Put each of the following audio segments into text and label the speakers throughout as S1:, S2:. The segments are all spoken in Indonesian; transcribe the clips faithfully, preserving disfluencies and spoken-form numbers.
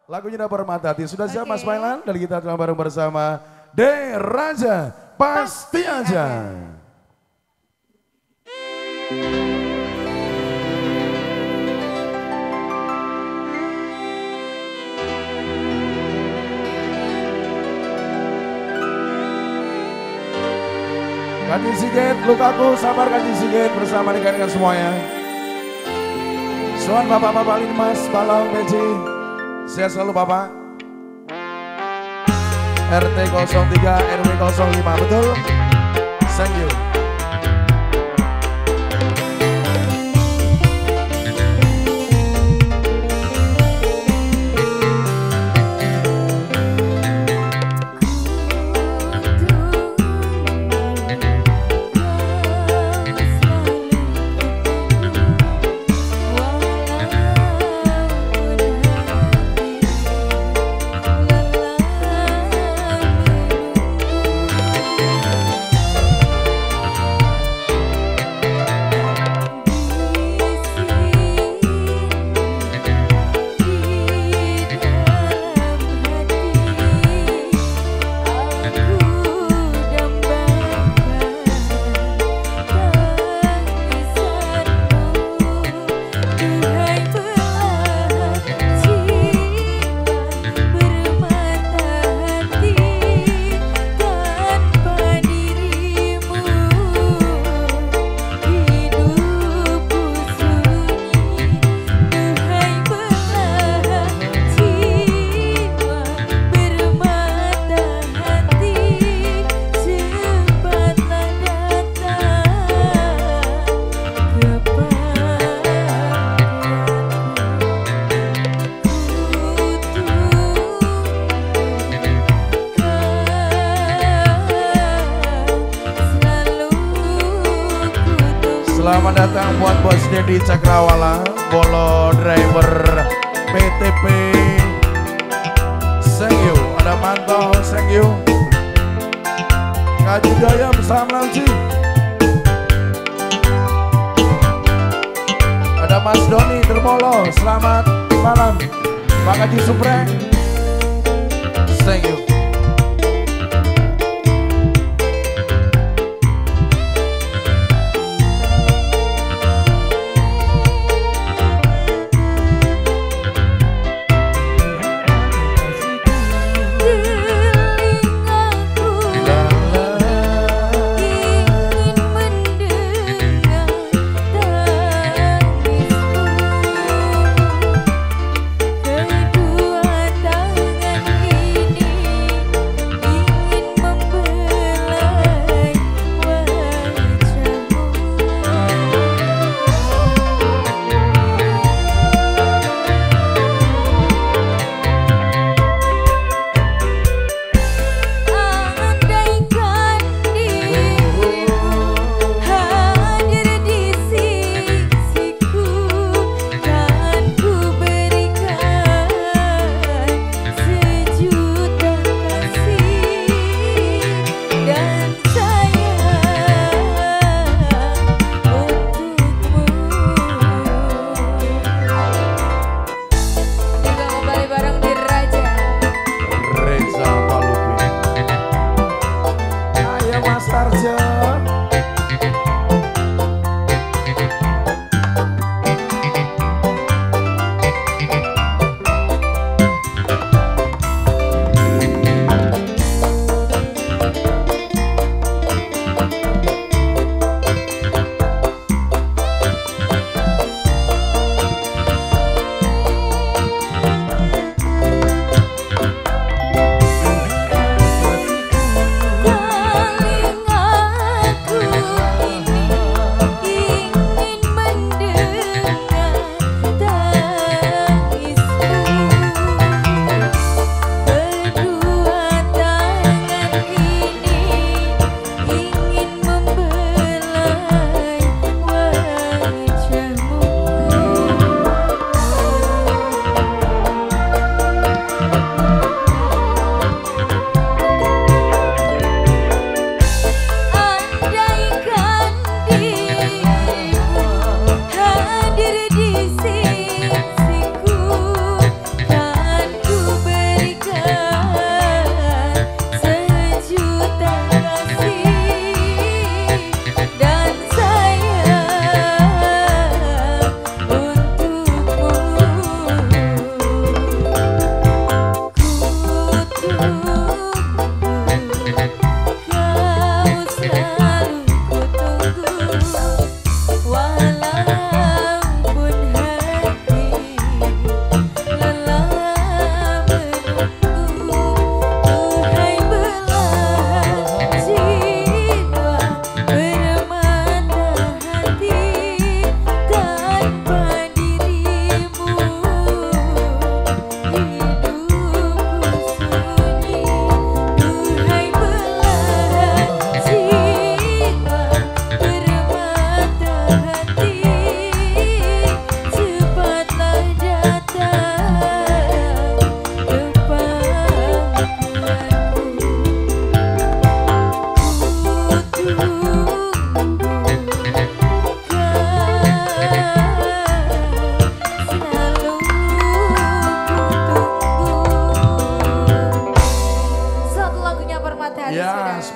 S1: Lagunya Dapat Mata Hati. Sudah siap
S2: Okay.
S1: Mas Mailan? Dan kita telah bareng bersama De Raja. Pasti aja. Kanji Sigit, Lukaku, sabar Kanji Sigit bersama dengan semuanya. Suan Bapak-Bapak Linmas, Balong, Beci, sehat selalu Bapak. R T nol tiga, R W nol lima, betul? Thank you. Selamat datang buat Bos Dedi Cakrawala, Bolo Driver P T P. Thank you. Ada Manto, thank you. Kaji Dayam, salam Lalci. Ada Mas Doni Dermolo, selamat malam. Pak Haji Supre, thank you.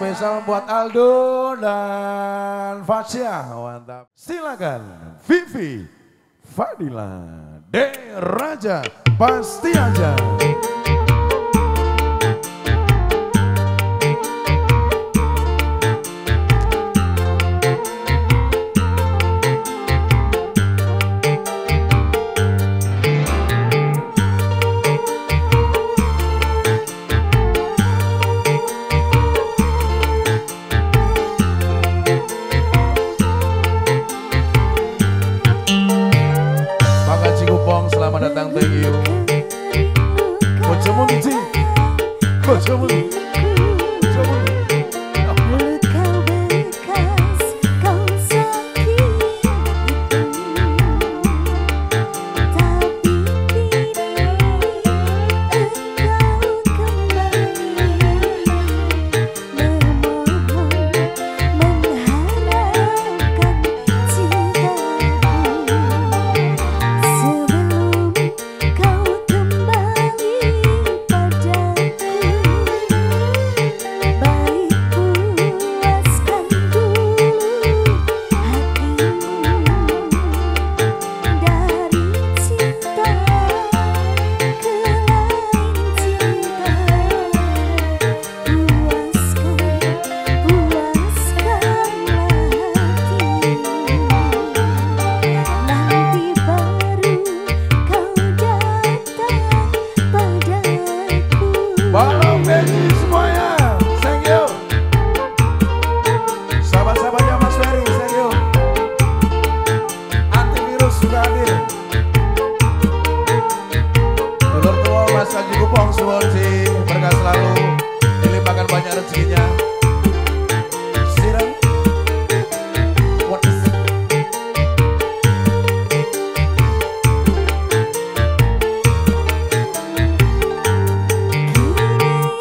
S1: spesial buat Aldo dan Fasya. Mantap. Silakan Vivi, Fadila, De Raja, pasti aja. Selamat datang, thank you. Bojomu niji, bojomu, bojomu.
S2: Kau bekas, kau sakit, tapi kini engkau kembali memohon, mengharapkan cintaku. Berkah selalu, dilimpahkan banyak rezekinya. Sirang, what is it? Kini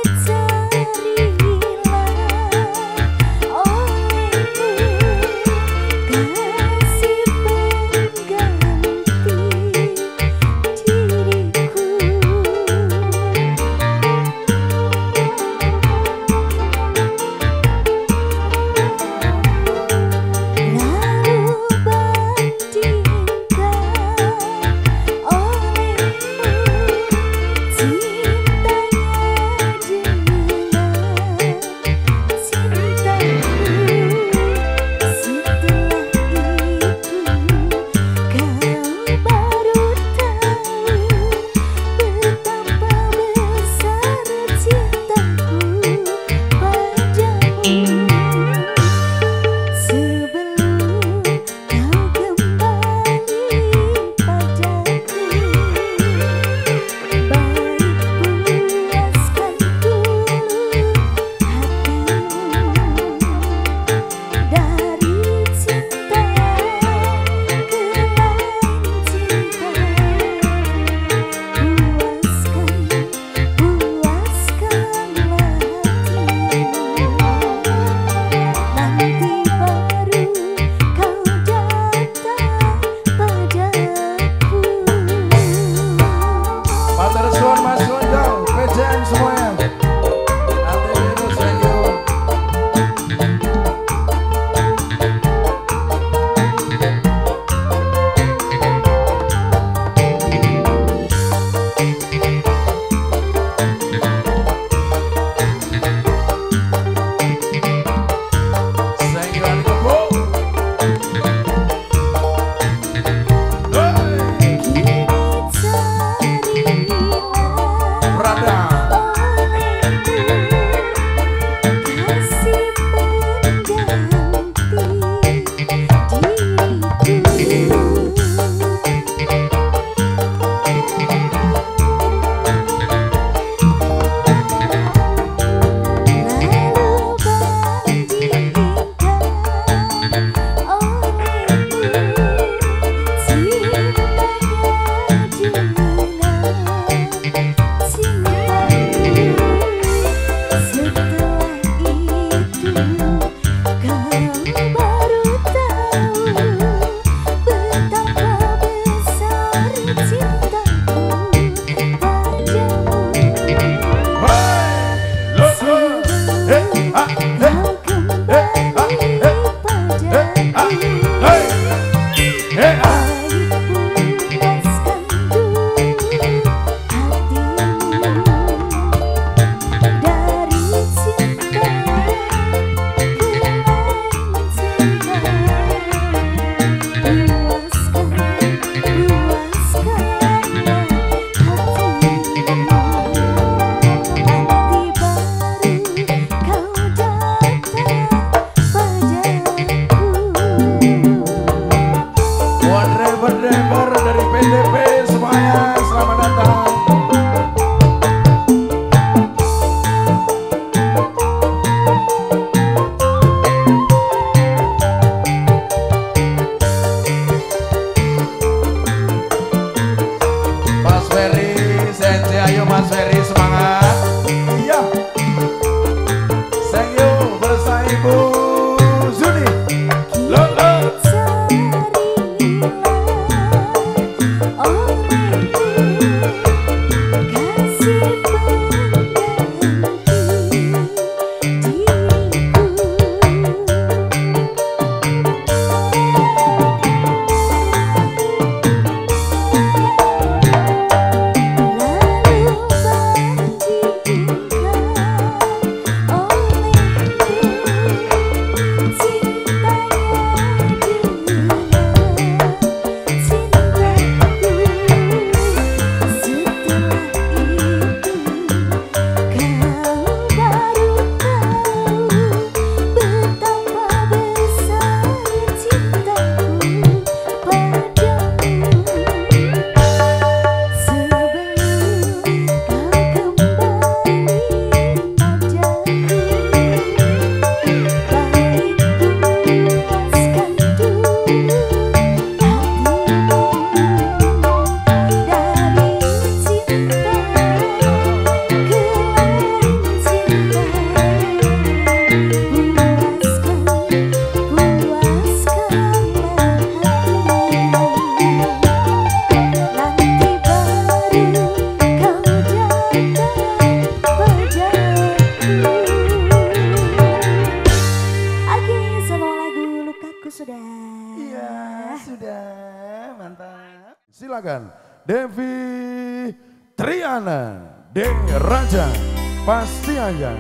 S1: you Mas Ferry, semangat. Iya. Thank you bersama Ibu Zuni. Lolo. Silakan Devi Triana De Raja pasti aja.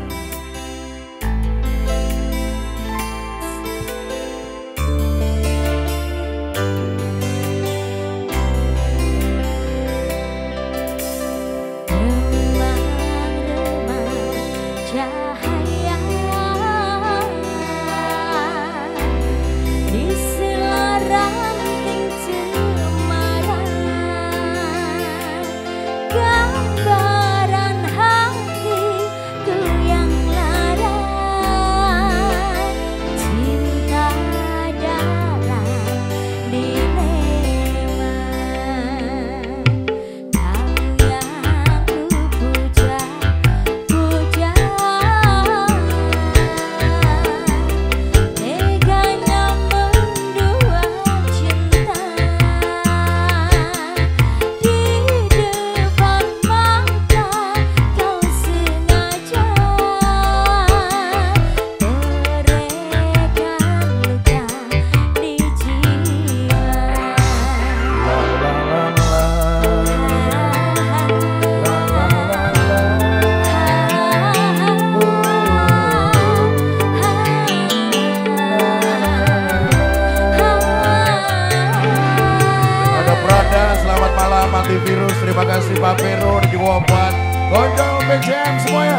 S1: Antivirus, terima kasih Pak Vero dan juga buat Gonjol B C M semuanya.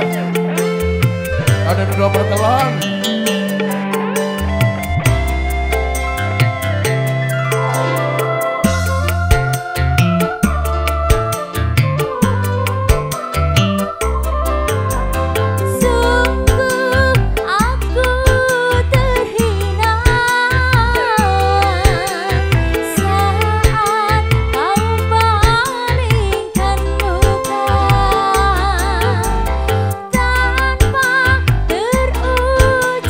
S1: Ada dua pertelan.
S2: Tanpa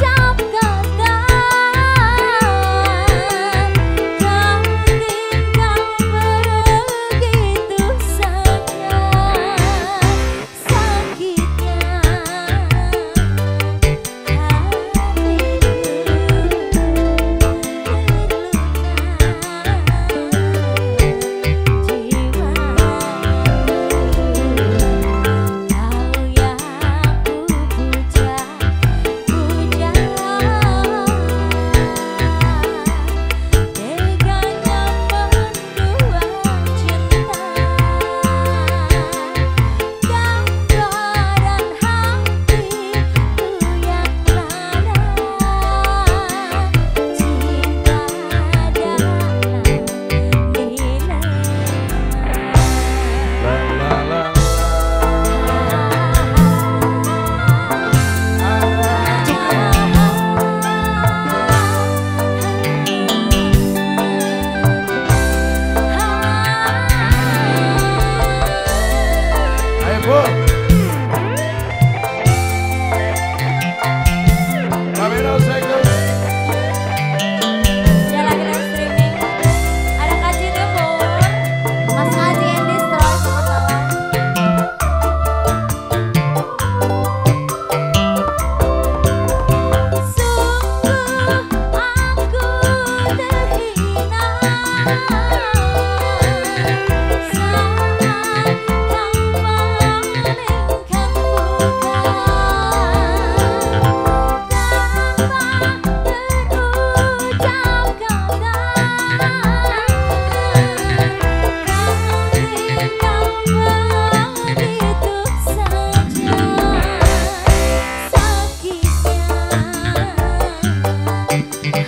S1: Bu. Kamera Sekus.
S2: Ya lagi live streaming. Ada Kaji Timur, Mas Kaji and Destroy, selamat malam. Sungguh aku terhina saat kau palingkan buka tanpa terucap kata kali kau begitu saja sakitnya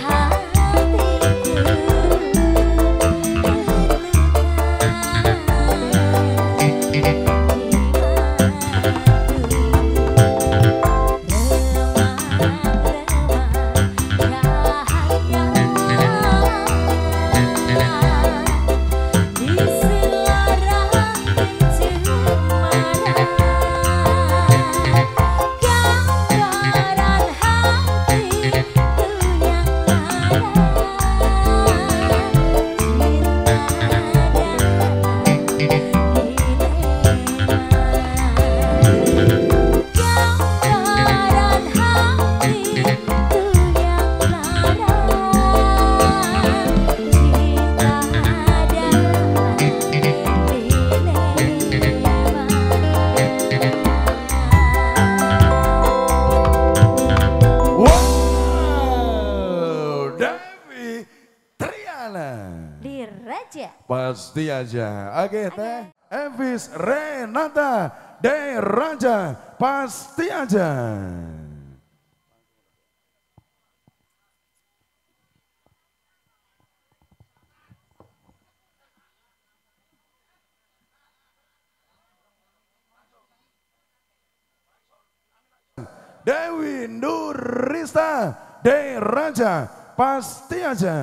S1: Wow, Devi Triana.
S2: Diraja.
S1: Pasti aja. Oke, teh. Evis Renata De Raja. Pasti aja. Dewi Nurista De Raja. Pasti aja.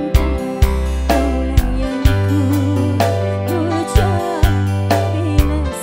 S2: Kaulah yang ku cinta, kaulah yang ku puja, bila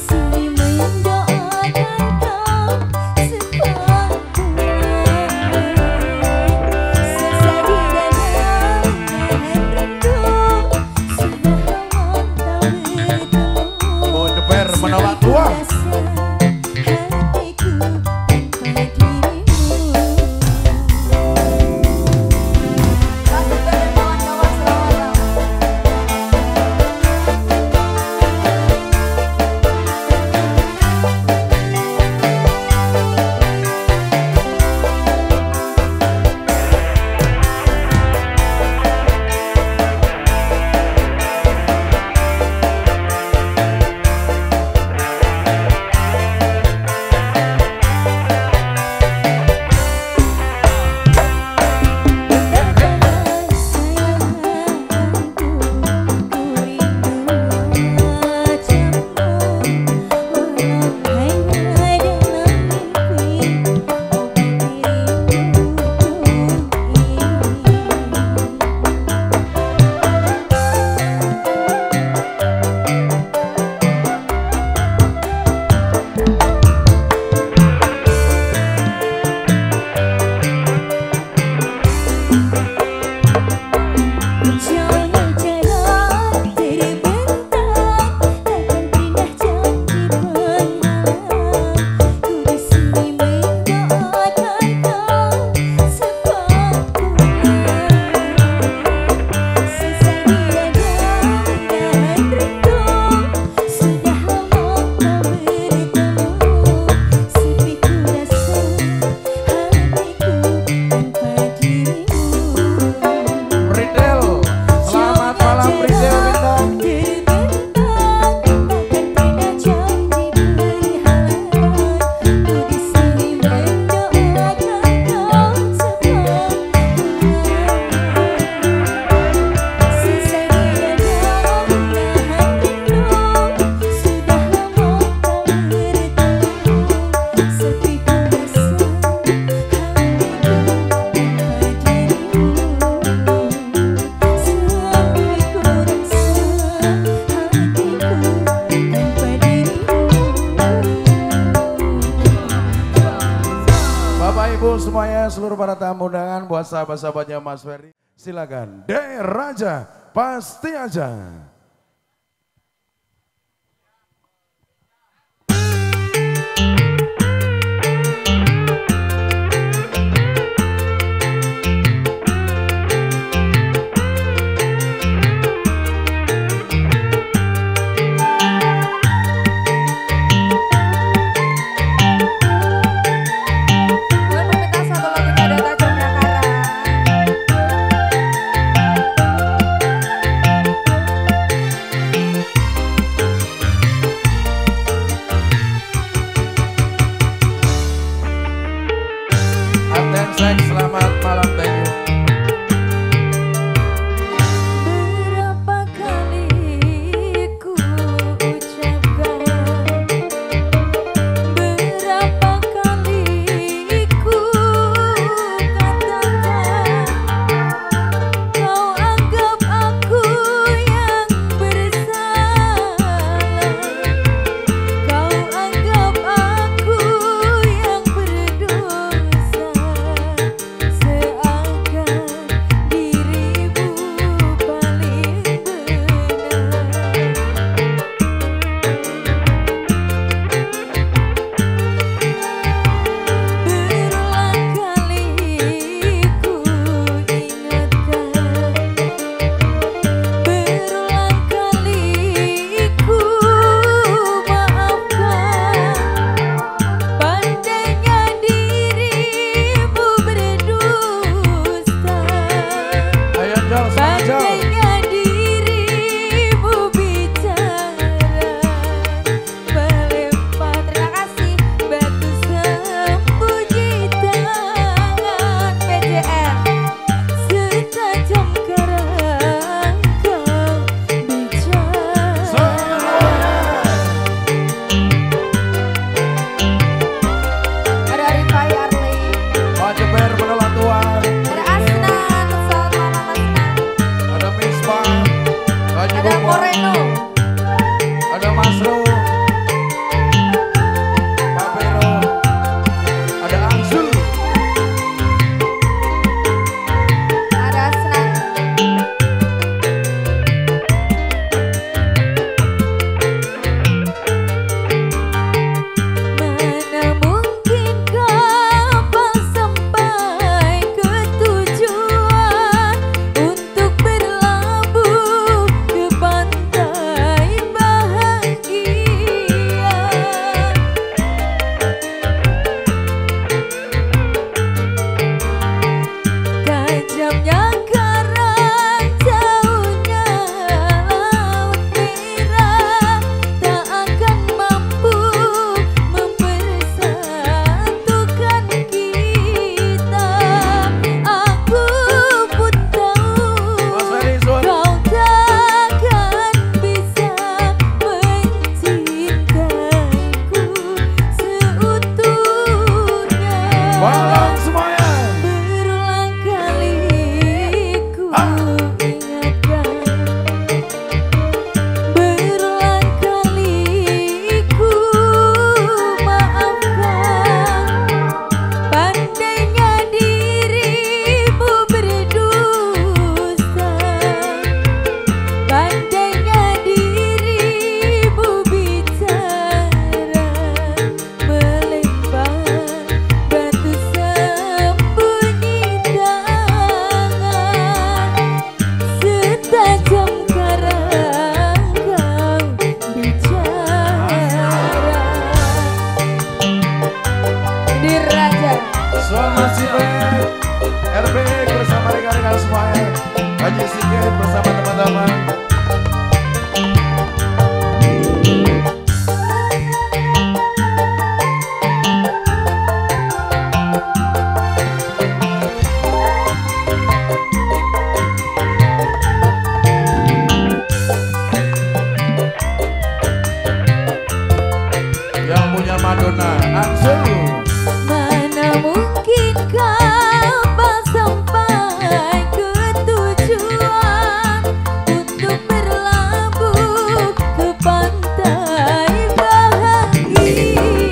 S1: Menolak tua. Semuanya, seluruh para tamu undangan buat sahabat-sahabatnya Mas Ferry, silakan. De Raja, pasti aja. yang punya Madonna Ansel.
S2: Mana mungkin kau sampai ke tujuan untuk berlabuh ke pantai bahagia.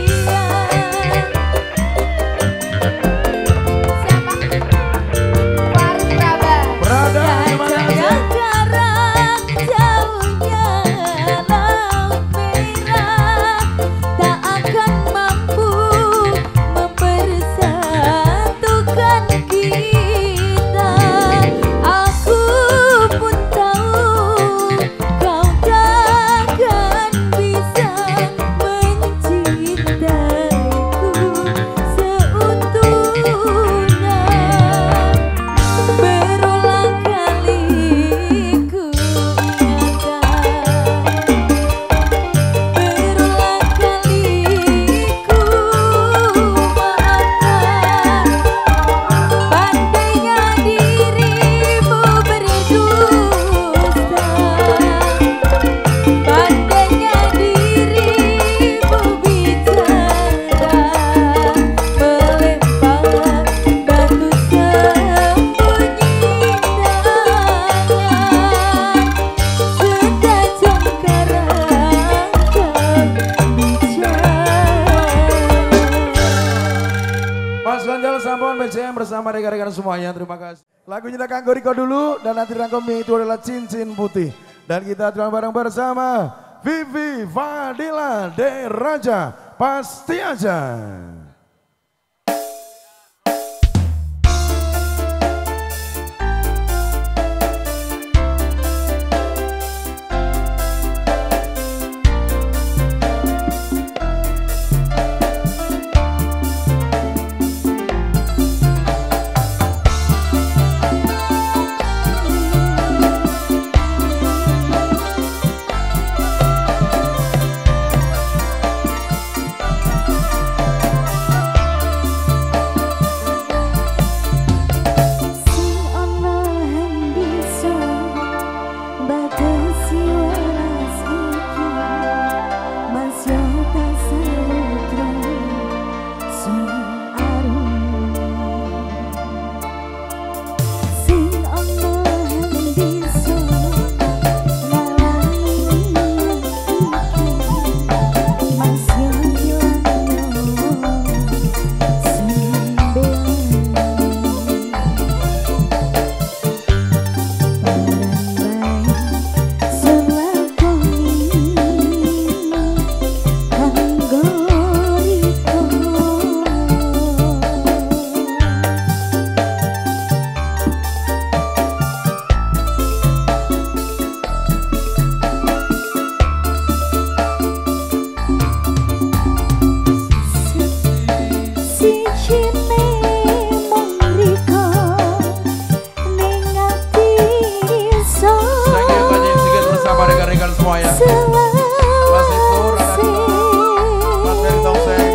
S1: Sampun B C M bersama rekan-rekan semuanya, terima kasih. Lagunya kita kanggo Riko dulu dan nanti rangkumi itu adalah Cincin Putih. Dan kita terbang bareng bersama Vivi Fadila De Raja, pasti aja. Rekan-rekan semua ya. Mas Ipur, ada dua. Mas Ferry Tongseng.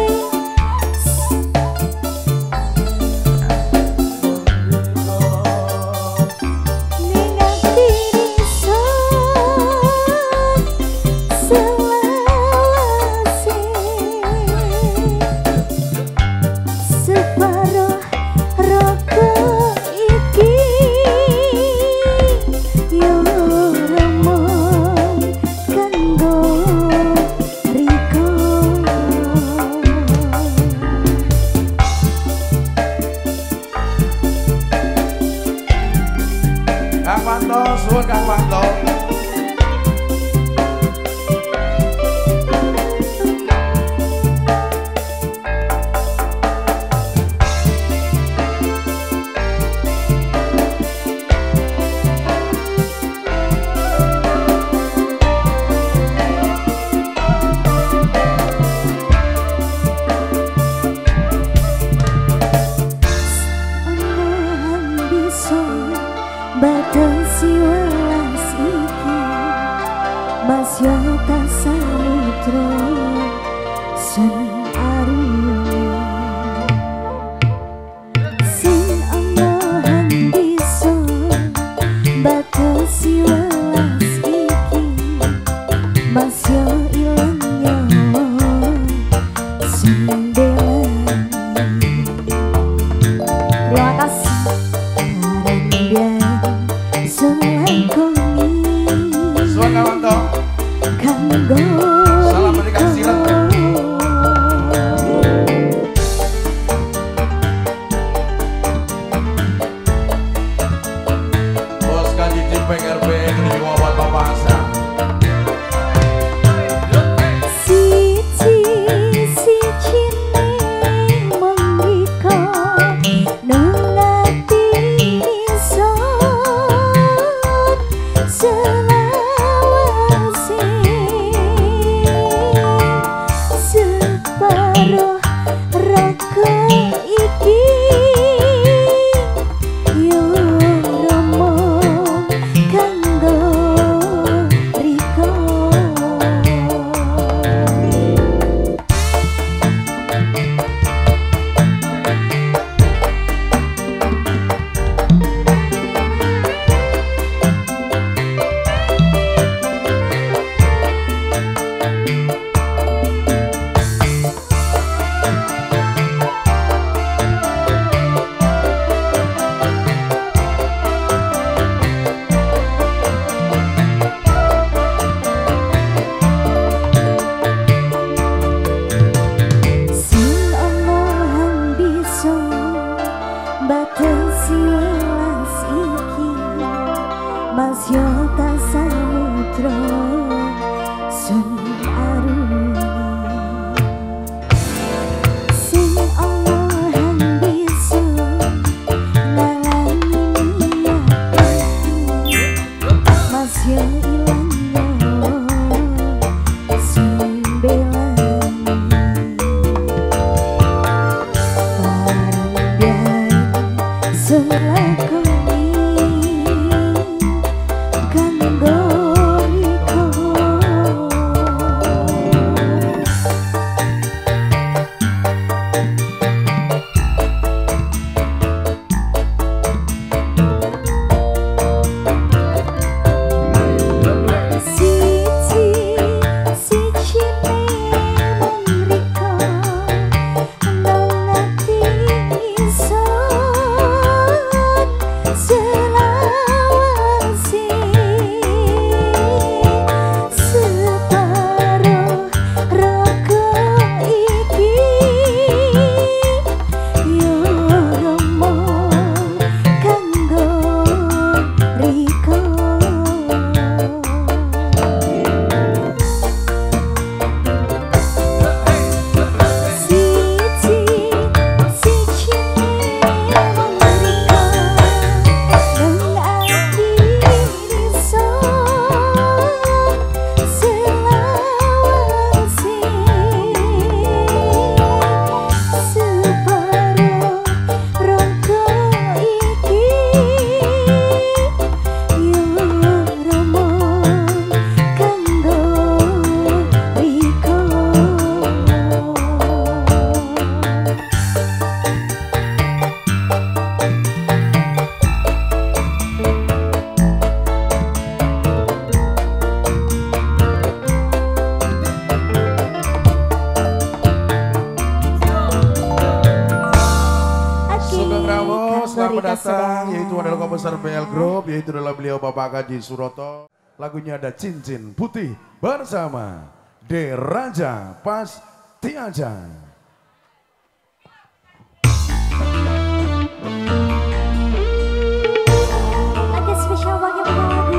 S1: Kang Manto, suwun Kang Manto.
S2: Batasi welas iki Masya tasamudra sun aru sing amahan bisa batasi welas iki Masya ilang nyawa
S1: pendatang yaitu adalah Komposer B L Group, yaitu adalah beliau Bapak Haji Suroto. Lagunya ada Cincin Putih bersama De Raja Pasti Aja.
S2: Ada spesial bagaimana lagu?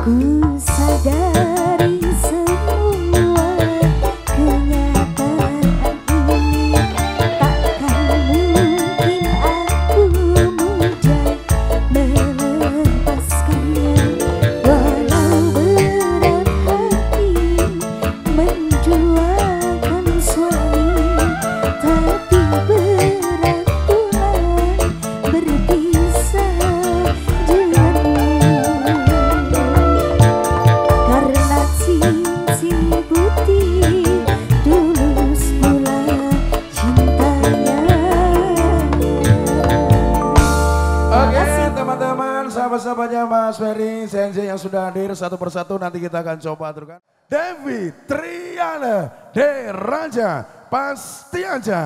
S1: Sahabat-sahabatnya Mas Ferry, C N C yang sudah hadir satu persatu nanti kita akan coba aturkan. Devi Triana De Raja, pasti aja.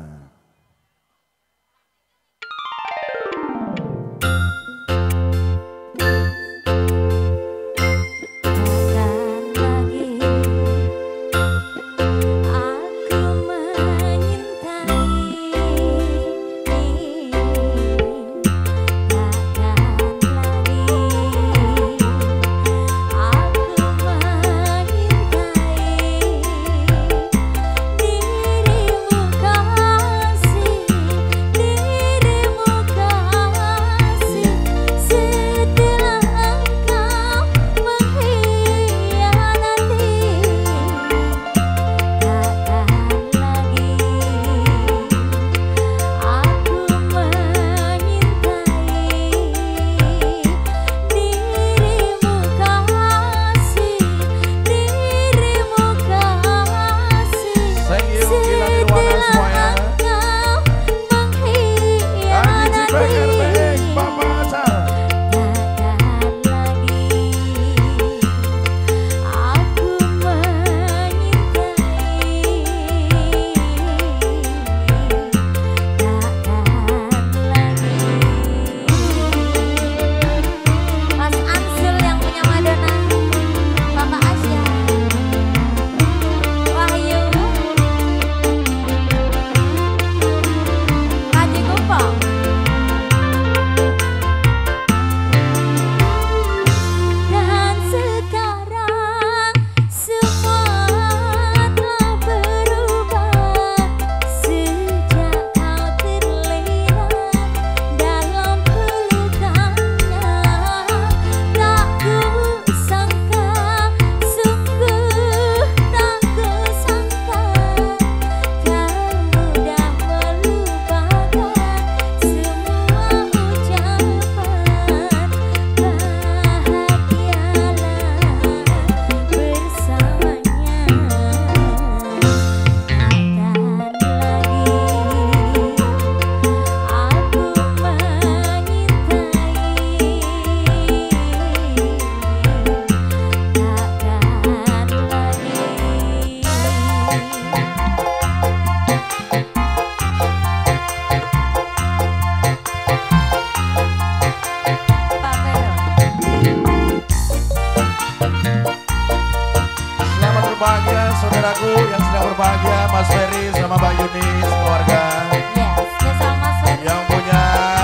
S1: Saudaraku yang sedang berbahagia, Mas Ferry sama Mbak Yunis, keluarga.
S2: Yes, ya sama Mas Ferry.
S1: Yang punya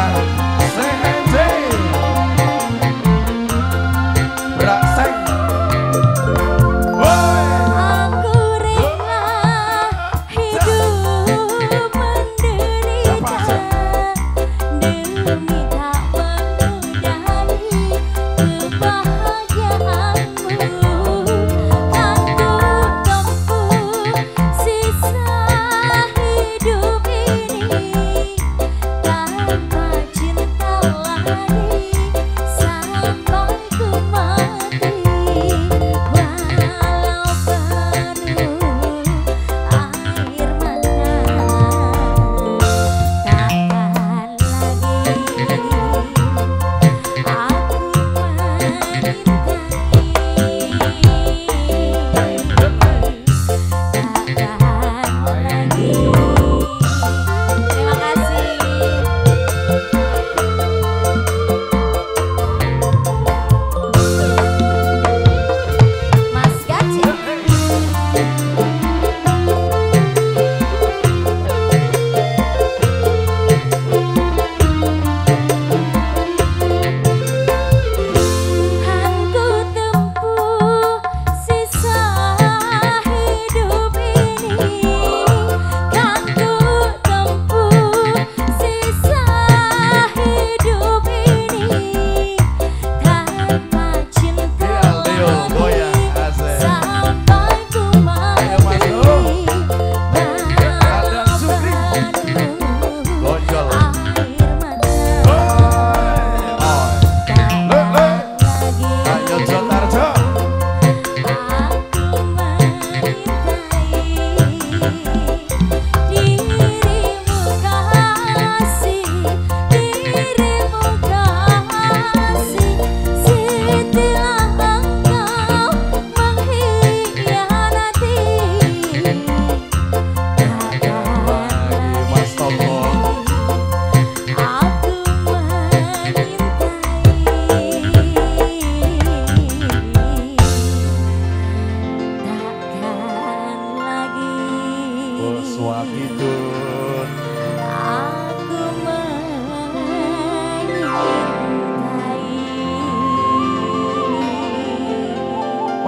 S1: C N C. Berakseng.
S2: Aku rela hidup menderita demi tak menyadari kebahagiaanmu. Sisa hidup ini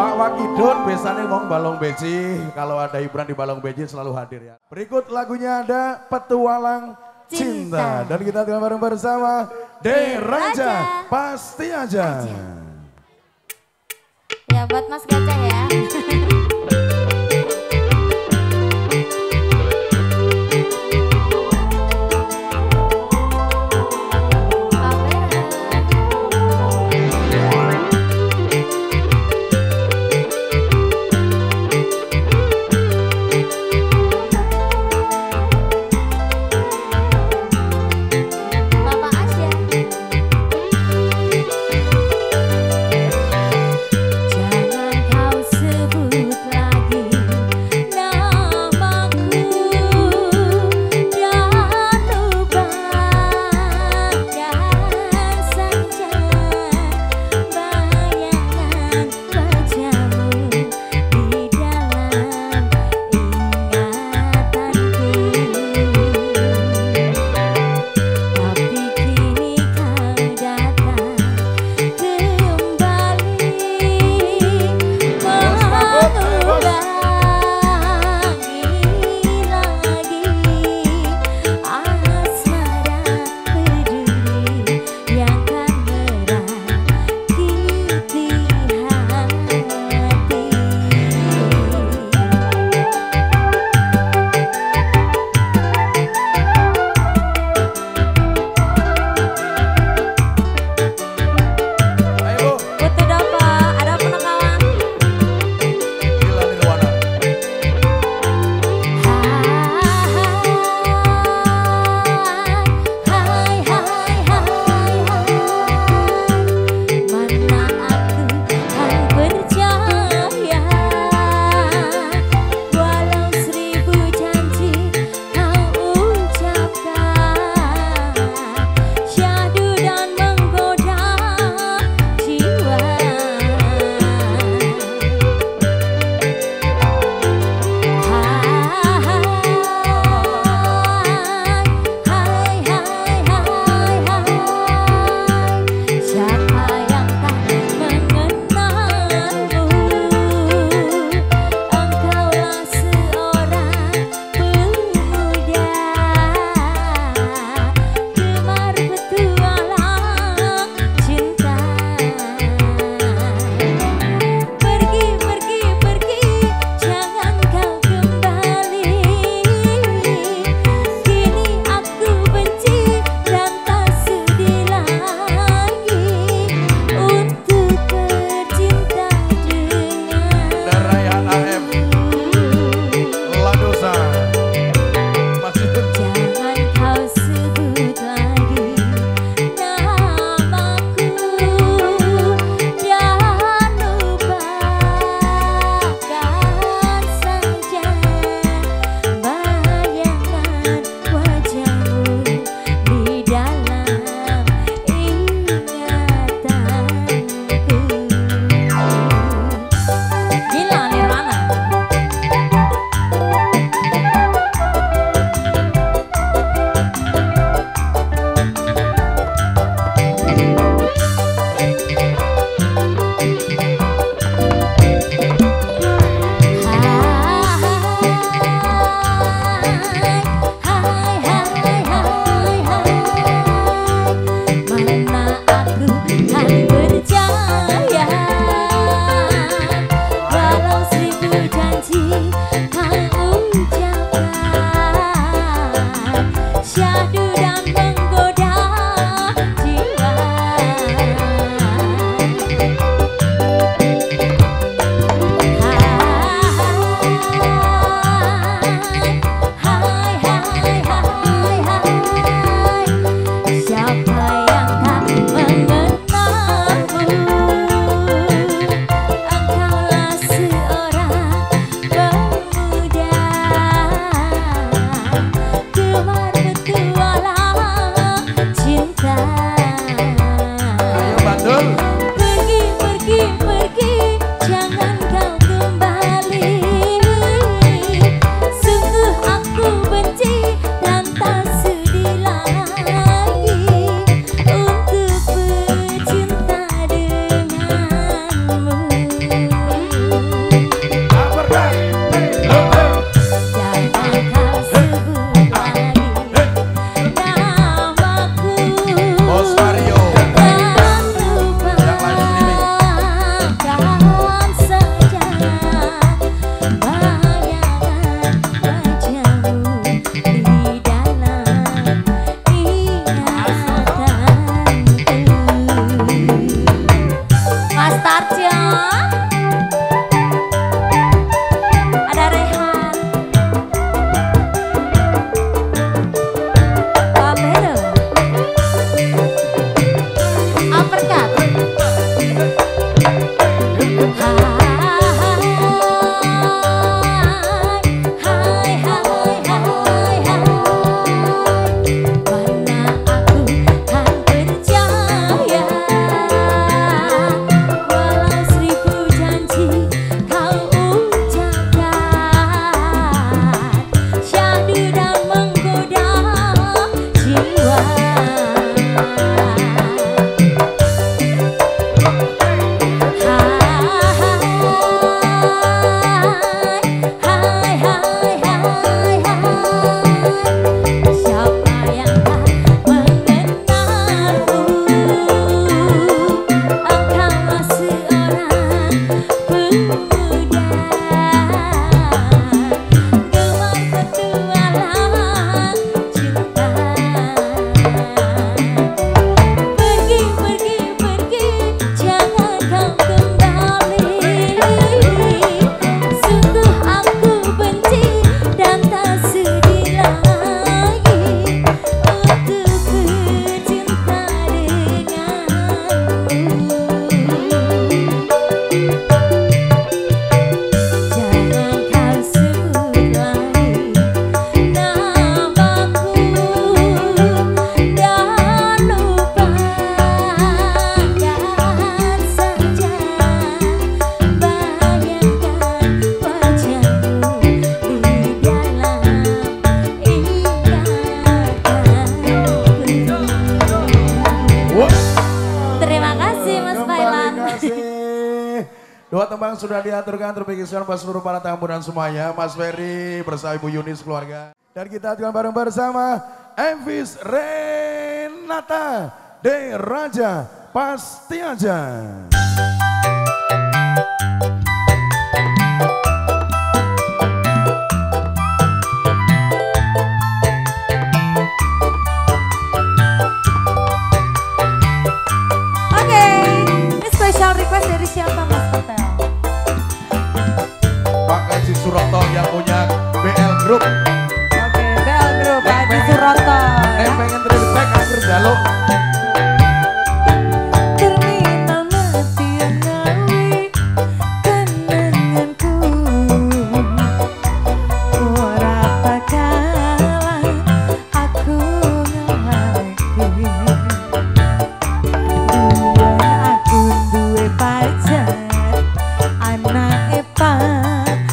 S1: Pak Wakidun biasanya ngomong balong beci. Kalau ada hiburan di balong beci selalu hadir ya. Berikut lagunya ada Petualang Cinta.
S2: Cinta.
S1: Dan kita tinggal bareng bersama De Raja. Pasti aja.
S2: Ya buat Mas Gacah ya.
S3: Jangan kau sebut
S2: Raja. Ada Rehan. Pak Bero. Uppercut.
S1: Dua tembang sudah diaturkan terpikirkan buat seluruh para tamu dan semuanya. Mas Ferry bersama Ibu Yunis keluarga. Dan kita akan bareng bersama Elvis Renata De Raja Pasti Aja.
S2: Oke, ini special request dari siapa Mas Hotel?
S1: Haji Suroto yang punya B L Group.
S2: Oke, B L Group Haji Suroto.
S1: Eh pengen terlibat akhir jaluk.
S2: Terminal mati ngawi kenanganku. Ora bakalan aku ngalih. Duwe aku duwe pacar anake pak.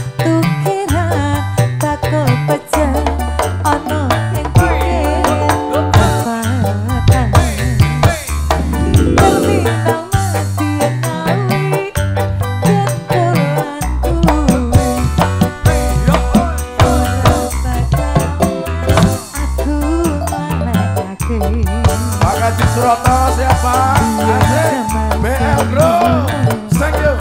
S1: Haji Suroto siapa? Asik B L Group. Thank you.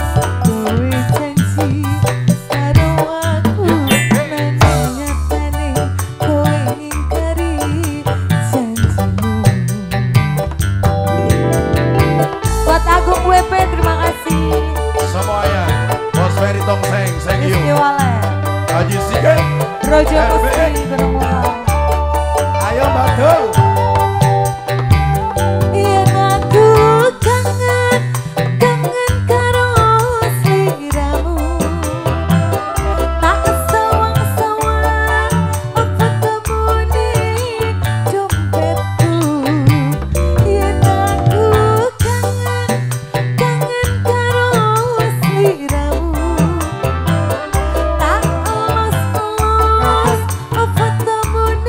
S2: Buat Agung W P terima kasih.
S1: Semuanya. Bos Ferry Tongseng, thank you.
S2: Rizky Walet.
S1: Haji Sigit.
S2: Rojo Musti Gunung Mulang.
S1: Ayo Batul.
S2: Tak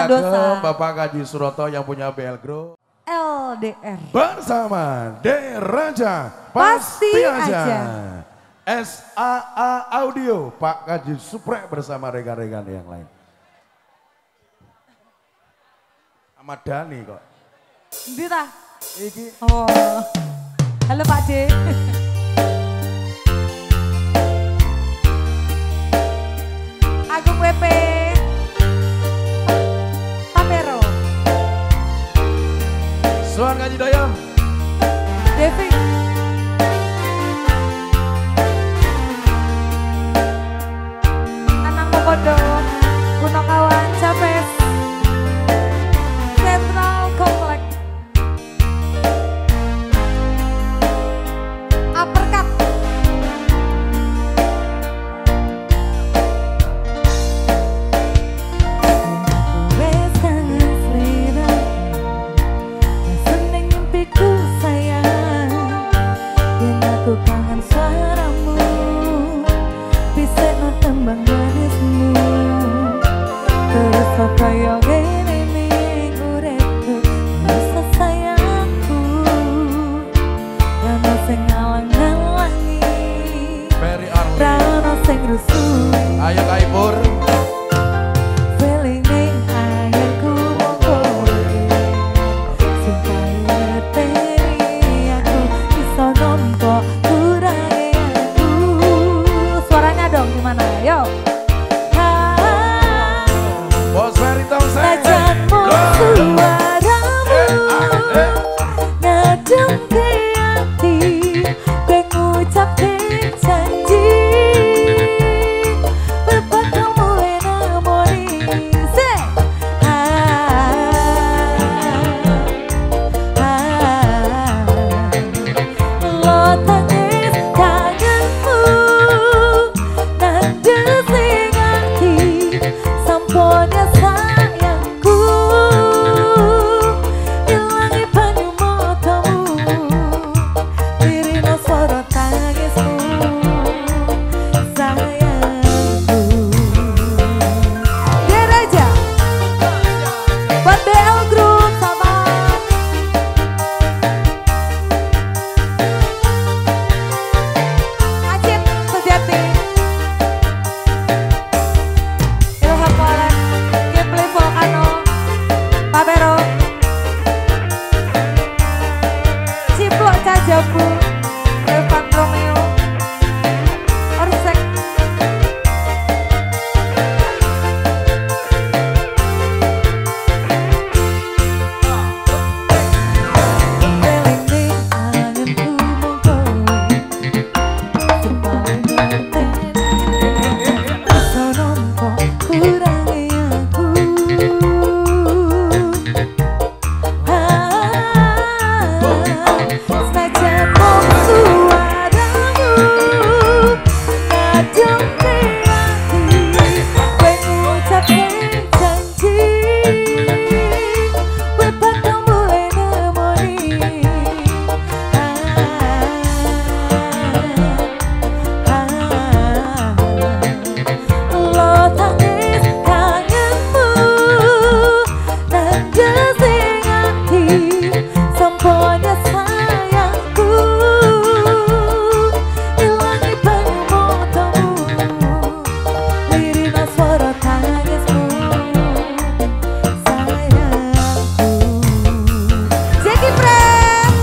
S2: dosa.
S1: Bapak Kaji Suroto yang punya B L Group.
S2: L D R.
S1: Bersama Deraja
S2: Pasti
S1: Pasti Aja.
S2: Aja.
S1: S A A Audio Pak Kaji Suprek bersama rekan-rekan yang lain. Ahmad Dhani kok.
S2: Dita.
S1: Iki.
S2: Oh. Halo Pak D. Agung W P. Papero.
S1: Suan Kaji Doyong.
S2: Devi. Anang Mokodo. Kuno Kawan Capes. Central Komplek. Uppercut. Wes kangen selera, seneng mimpiku sayang. Yen aku kangen suaramu, bisa no tembang manismu. Terus kok kaya ngene ning uripku, rasa sayangku. Rano sing ngalang-ngalangi,
S1: Ferry Arli.
S2: rano sing rusui.
S1: Ayo Kak Ipur.
S2: Feeling ning ayarku mau kowe, sing paling ngerteni aku, iso nampa kurange aku. Suaranya dong gimana? Yo. Ah,
S1: Bos Ferry Thompson.
S2: Najan mau suaramu ngadem ke hati, kowe ngucapke janji bebat kamu enamoni. Say ah, ah, lo tangis kangenmu nandus ing ati, sampone sayangku ilangi banyu matamu, dirino swara tangismu sayangku. Deraja buat B L Group sama Acit Sejati, Ilham Molen, Kipli Volcano, Papero, Ciplok Cajabu, Evan Romeo, Orsek. Feeling ning anganku mau kowe, sing paling ngerteni, iso nampa kurange aku. Senajan mung suaramu ngadem ke hati, kowe ngucapke janji bebat kamu enamoni. Lo tangis kangenmu nandus ing ati, sampone sayangku ilangi banyu matamu, lirina swara tangismu sayangku. Zeki Pres,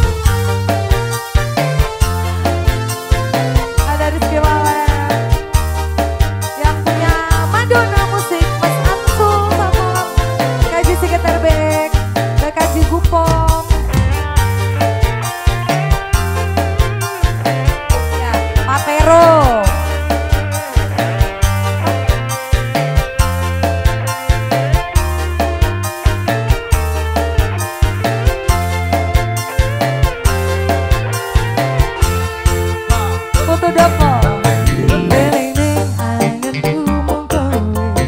S2: ada Rizky Waler yang punya Madonna Musik, Mas Ansul sama Kaji Siketerbek, Kaji Gupong. Ya, Papero. Foto Doko. Feeling ning anganku mau kowe,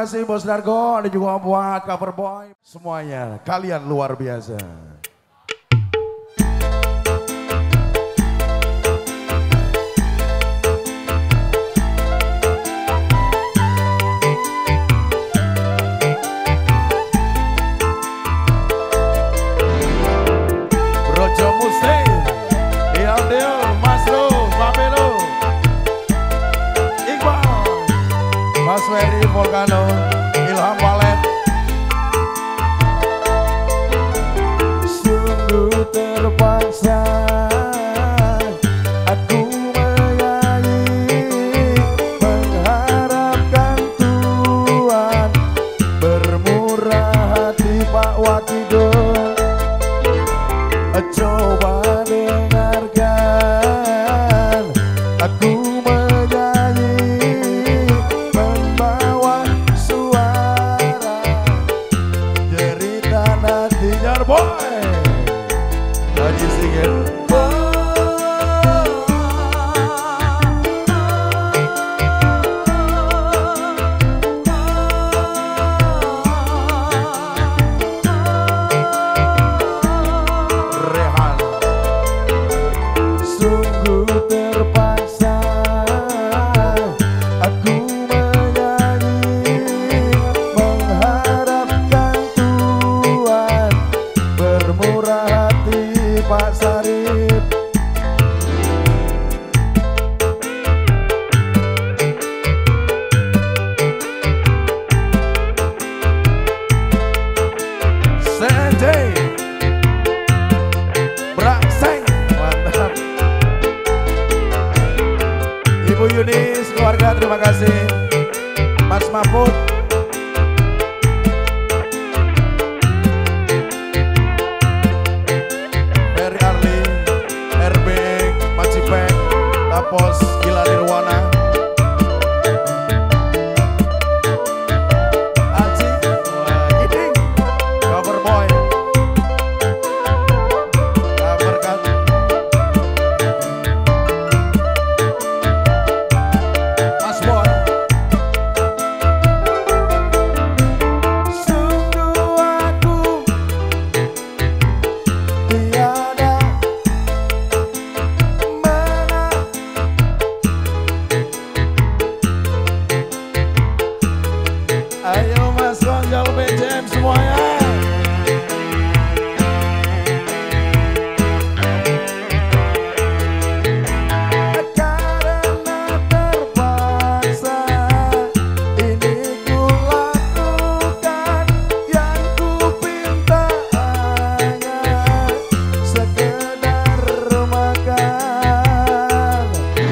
S1: kasih Bos Dargo, ada juga buat cover boy. Semuanya, kalian luar biasa. Brojo Musik, Dial Dial, Mas Ro, Papelo, Iqbal, Mas Ferry Volcano, Ilham Walet. Sungguh terpaksa aku menyanyi, mengharapkan Tuhan bermurah hati Pak Wakidul. Coba dengarkan aku menyanyi, membawa suara derita hatinya boy. Lagi singin. Ibu Yunis, keluarga terima kasih. Mas Mahfud, Ferry Arli, R B, Macipeng, Tapos, Gila Nirwana, Aci, Giding, Cover Boy, Berkat, Mas Boy. Sungguh aku tiada menang, ayo Mas Ronjol B J M semuanya. Karena terpaksa ini ku lakukan, yang ku pinta hanya sekedar makan.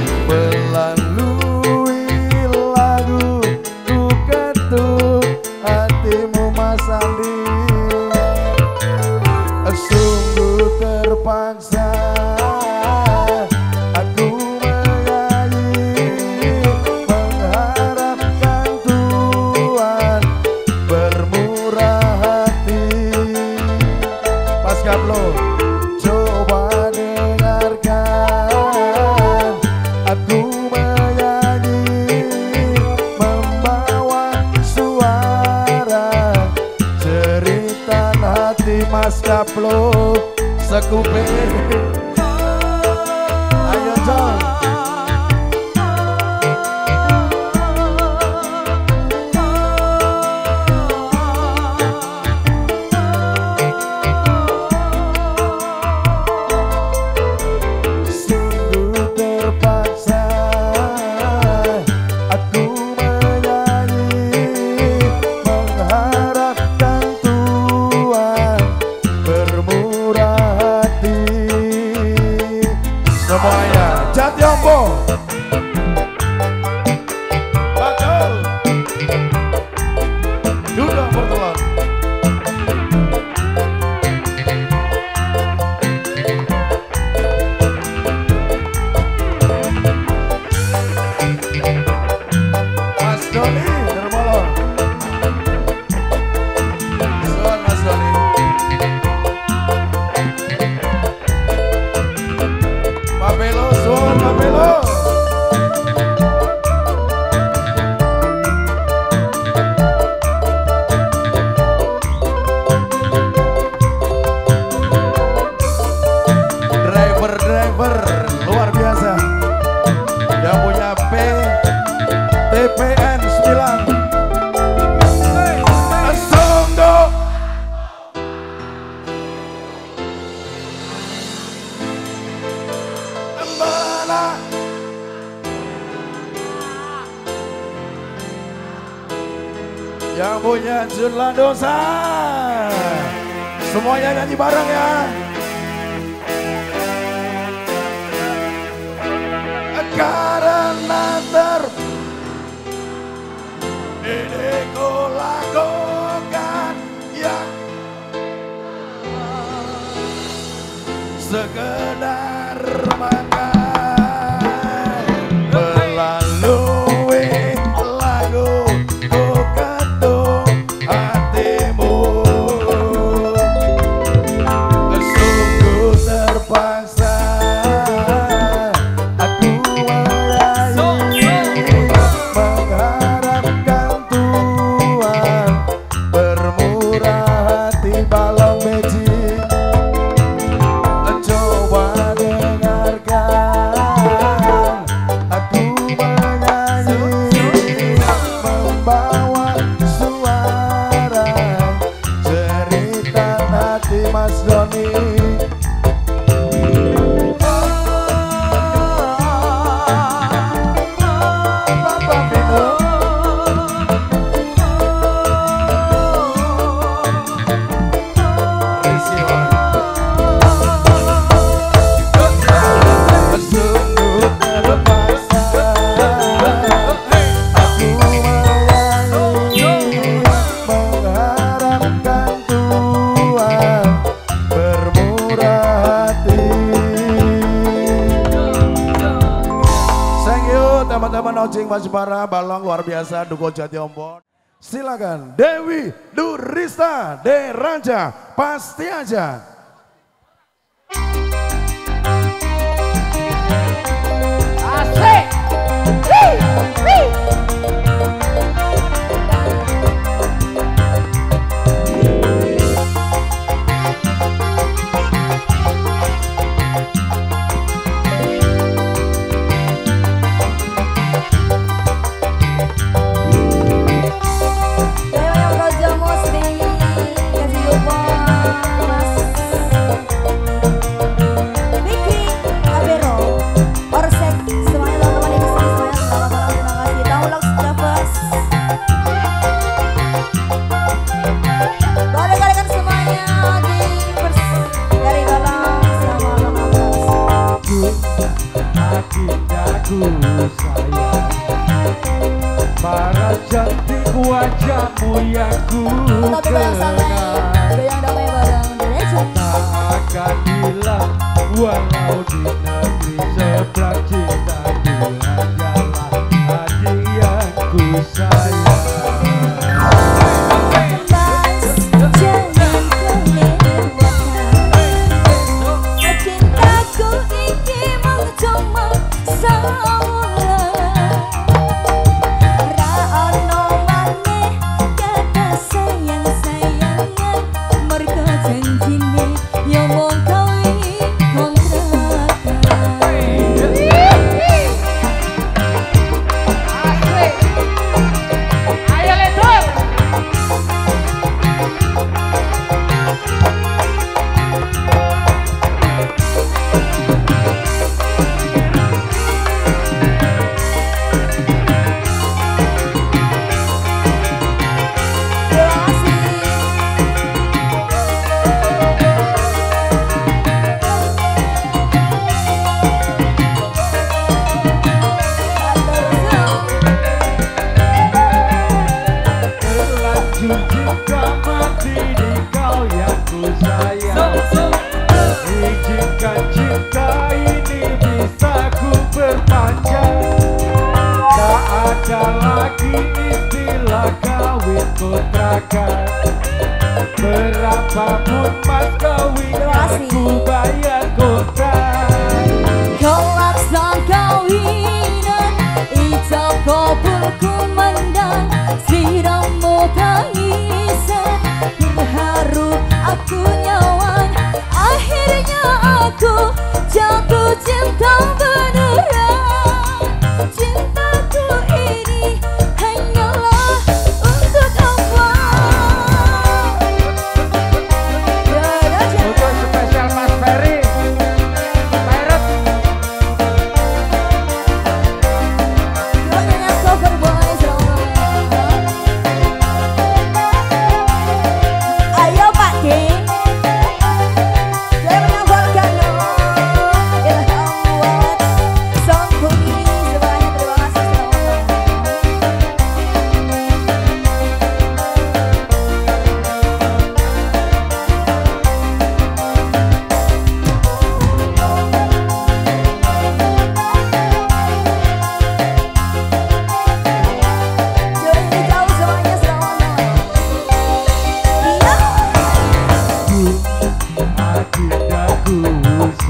S1: Melalui lagu ku ketuk hatimu Mas Andi. Sungguh terpaksa aku menyanyi, mengharapkan Tuhan bermurah hati. Mas Gablo, coba dengarkan aku menyanyi, membawa suara jeritan hati Mas Gablo sekupe. Ayo John. Sungguh terpaksa aku menyanyi, mengharapkan Tuhan bermurah hati. Semuanya Jatiombo, Bakal, Duda Bertelon, Mas Doni Nirmolo, Suan Mas Doni, Papelo, Suan Papelo. Yang punya Junla Dosa. Semuanya nyanyi bareng ya. Karena ter ini ku lakukan yang sekedar makan melalui lagu ku ketuk hatimu. Sungguh terpaksa aku merayu mengharapkan Tuhan bermurah hati balong magic. Coba dengarkan aku menyanyi membawa suara cerita hati Mas Doni. Teman-teman Ojing Pasipara, Balong luar biasa, Duko Jati Ombon. Silakan Dewi Durista De Raja, pasti aja.
S2: Asik. Wih, wih.
S3: Para cantik wajahmu yang ku kenal, tak akan hilang walau di negeri seberang. Cintaku hanyalah adik yang ku sayang. Berapapun mas kawin aku bayar kontrak.
S2: Kelak sang kawinan ijab kabul kumandang, siramu tangisan berharu aku nyawang. Akhirnya aku jatuh cinta beneran. Cintaku ini hanyalah untuk Allah.
S3: Untuk spesial Mas Ferry.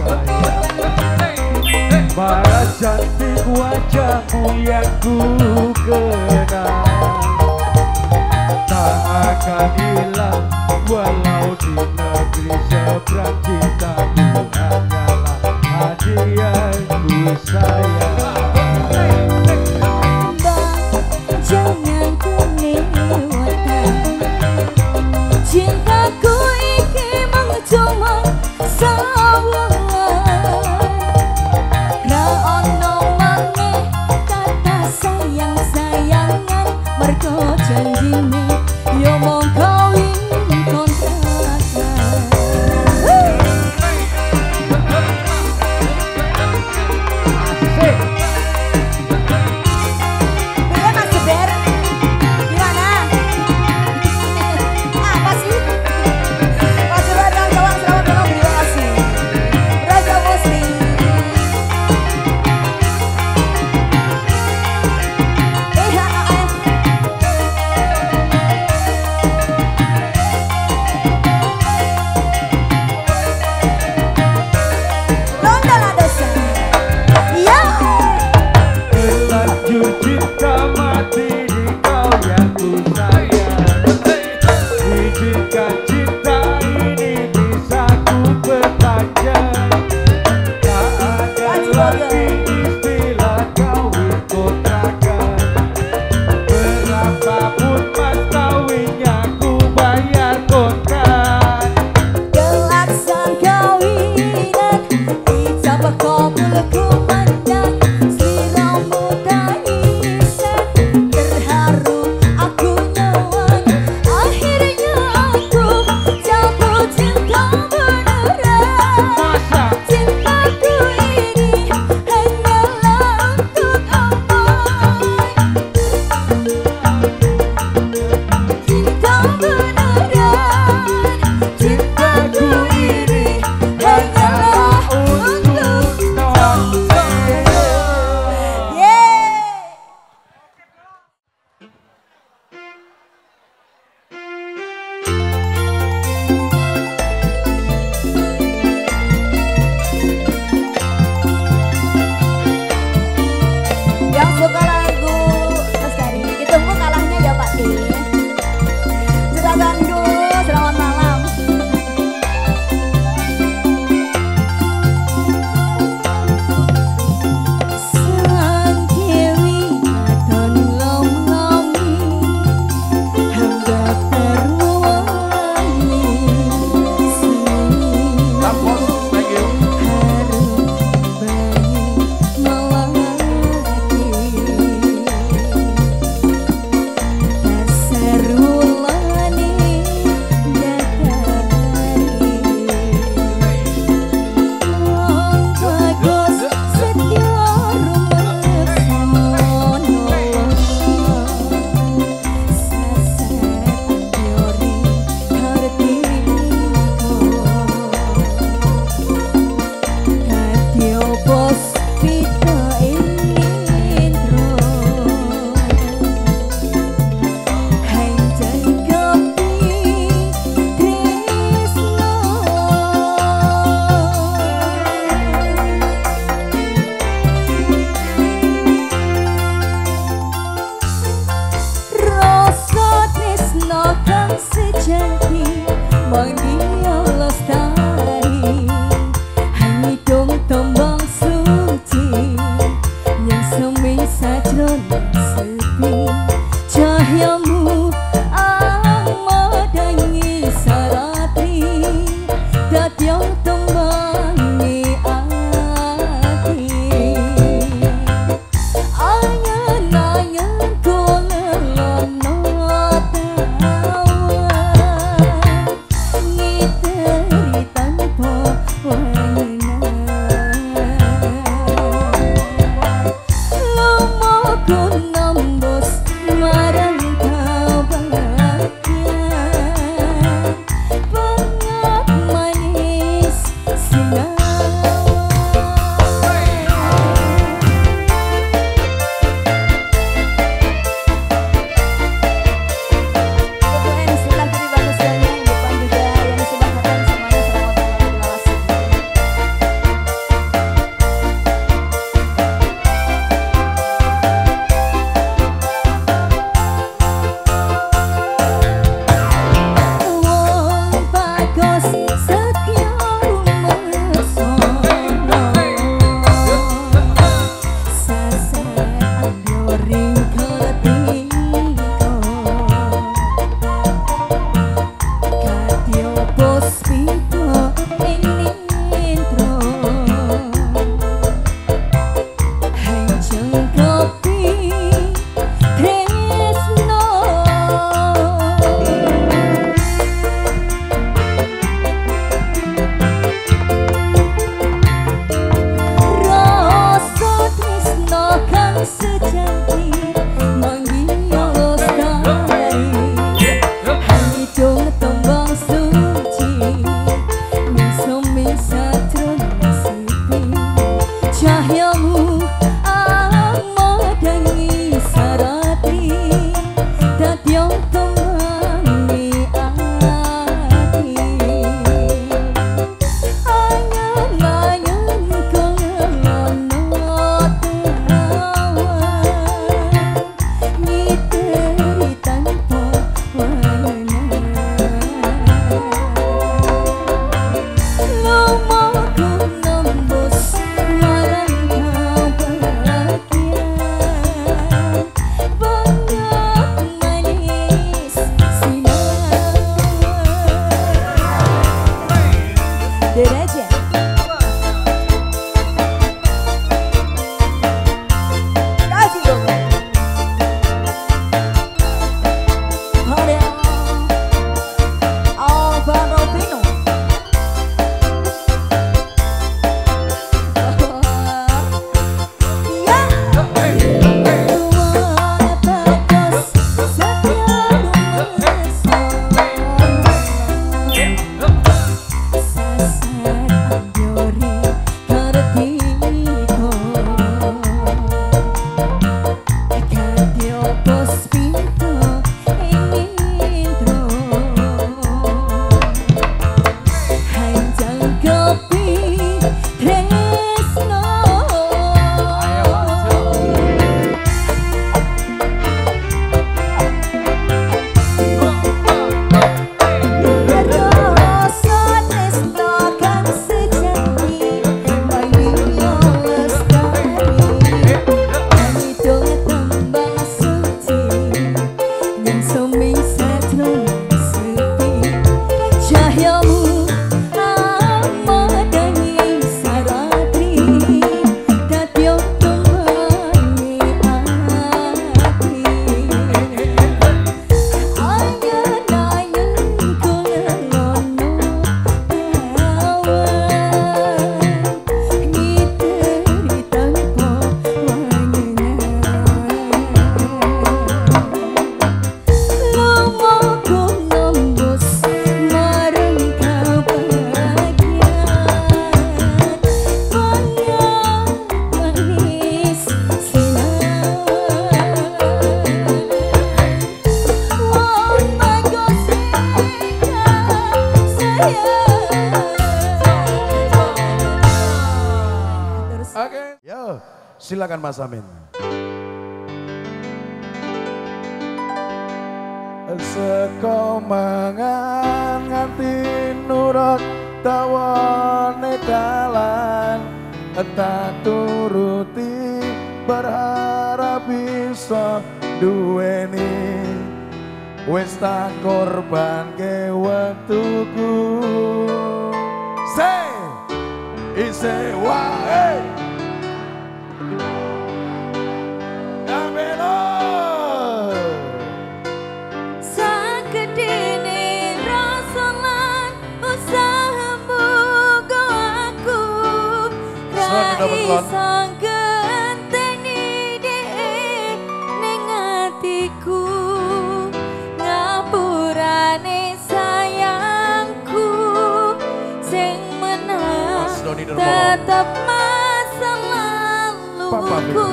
S3: sayang. Para cantik wajahmu yang ku kenal tak akan hilang walau di negeri seberang. Cintamu hanyalah hadiahku sayang.
S2: Jangan kelewatan, cintaku iki mung cuma sawangan. Ra ono maneh kata sayang-sayangan, mergo janjine yo mung kawin kontrakan. tresno.
S1: Oke, yo silakan Mas Amin. Seko mangan nganti nurut tawane dalan, tak turuti berharap bisa duweni, wis tak korban ke waktuku. Say, ise wae.
S2: Isang genteni dek ning atiku, ngapurane sayangku, sing menang tetap masa laluku.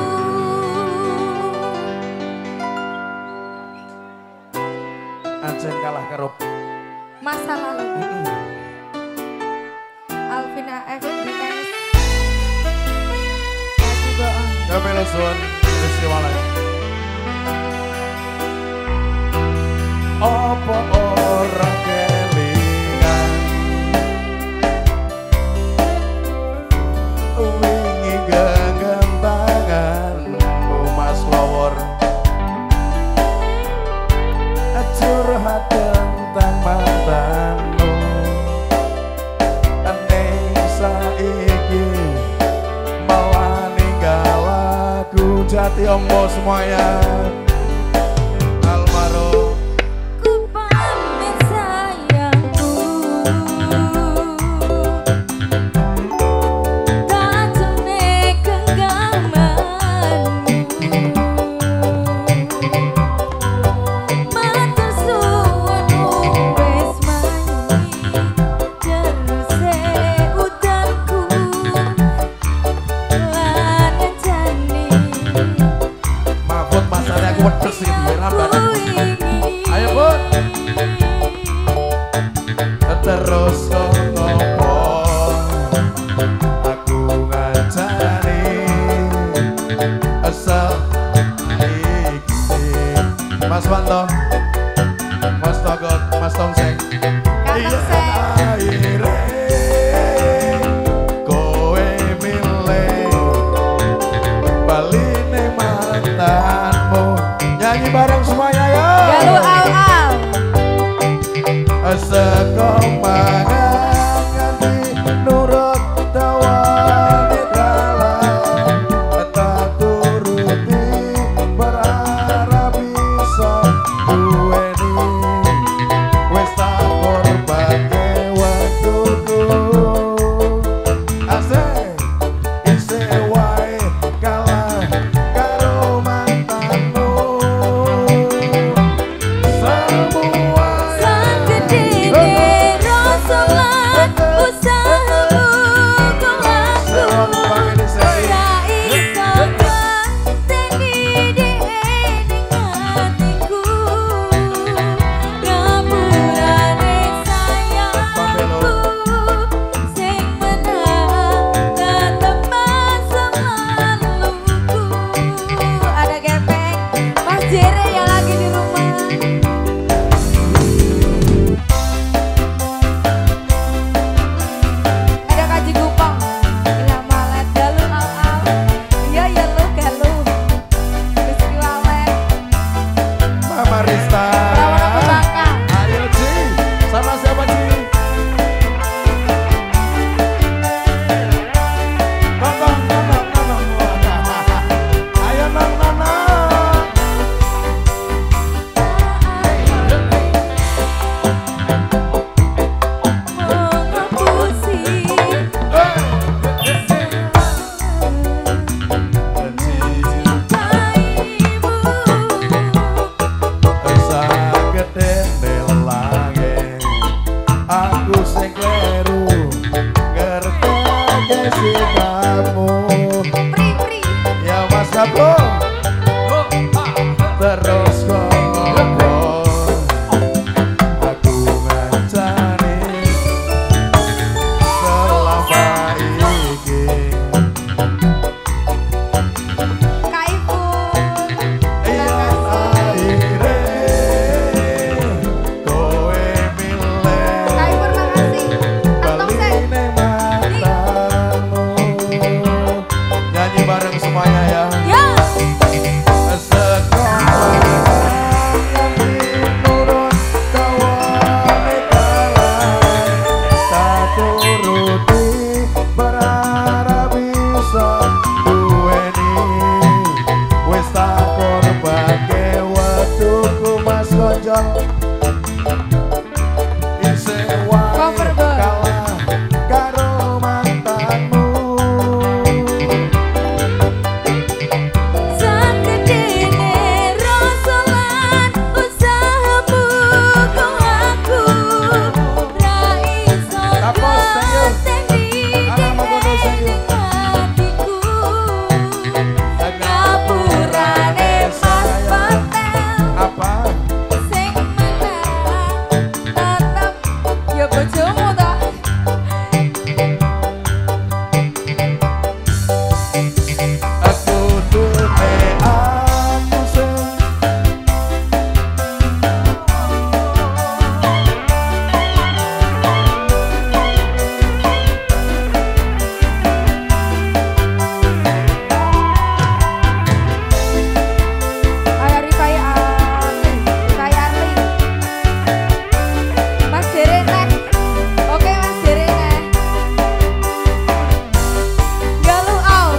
S1: Ancen kalah karo
S2: masa lalu. Alvina F Defense.
S1: Kamelo Sun, Rizky Walai. Apa orang kelingan wingi genggam tangan Mas Lowor, curhat tentang mantanmu, aneh saiki jati ombo semuanya. Alvaro
S2: ku pamit sayangku, tak jane genggamanmu, matur suwun wis manyi teruse udanku lan jane.
S1: Mahfud Mas Ari aku kamu.
S2: Pri pri.
S1: Ya Mas Gablo. Terus ngomong aku ngancani selama iki.
S2: Kaipun.
S1: Iya akhirnya kowe milih
S2: Kaipun makasih. Tantong sih.
S1: baline matamu. Nyanyi bareng semuanya ya.
S2: Ya. Cover
S1: kalah karo mantanmu.
S2: Sakdene rasalan usahamu kok aku ra iso
S1: Tapos, thank you.
S2: ngerteni
S1: Anak Mabono, thank you.
S2: hatiku. Ngapurane pas patel
S1: Apa?
S2: sing menang tetep ya bojomu ta.
S1: Aku duwe aku sing
S2: Ayo Rifai Arli, Rifai Arli. Mas Dere neh. Oke Mas Dere neh. Galuh au.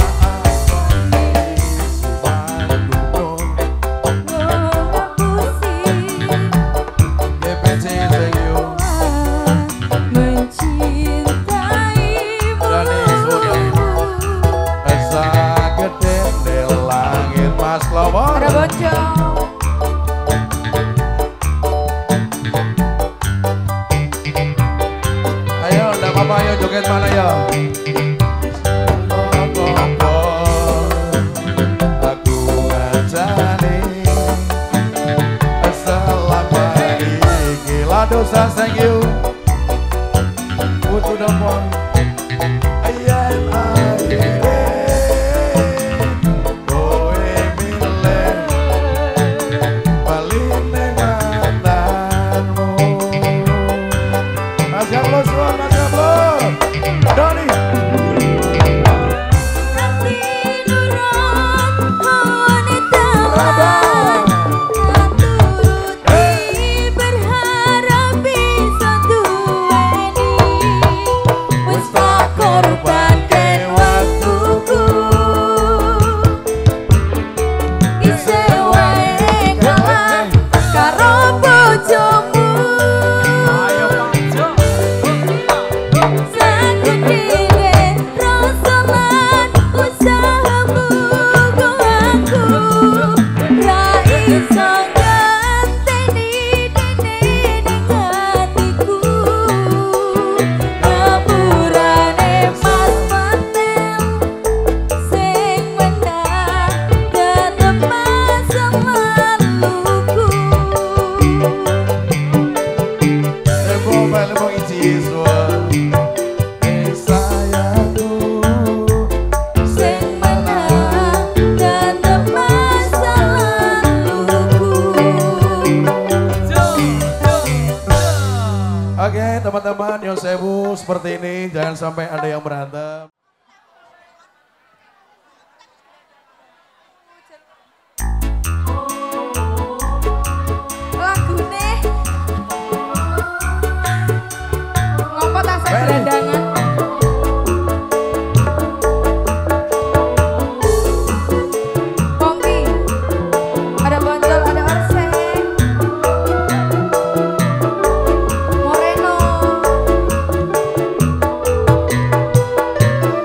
S2: Ada boncong.
S1: Ayo, enggak apa-apa, ayo joget mana ya? Aku ngancani selama iki ladosa thank you. Putu dopon. Ayan akhirnya kowe milih baline mantanmu. Mas Gablo, suara Mas Gablo. Doni.
S2: Nanti nurut hawane tawa.
S1: Abang.
S2: Naturuti berharap bisa duweni. Wis tak korbanke waktuku. Isih wae kalah karo bojomu.
S3: Ayo Panjo.
S2: Sakdene rasalan usahamu kok aku ra iso ngenteni dene ning hatiku. Ngapurane mas patel sing menang tetep masa laluku.
S1: Lebo lebo iciswa. Eh sayangku.
S2: Sing menang tetep masa laluku.
S1: Oke teman-teman yang sewu seperti ini jangan sampai ada yang berantem.
S2: Lagune ngopo tasek gerandangan. Pongki ada bonjol ada orse Moreno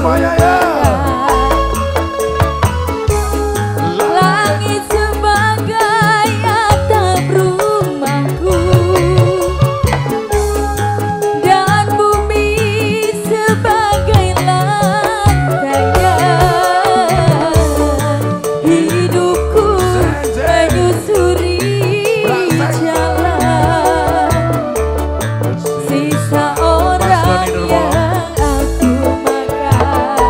S1: semuanya ya.
S2: Langit sebagai atap rumahku dan bumi sebagai lantainya. Hidupku menyusuri jalan sisa orang yang aku makan.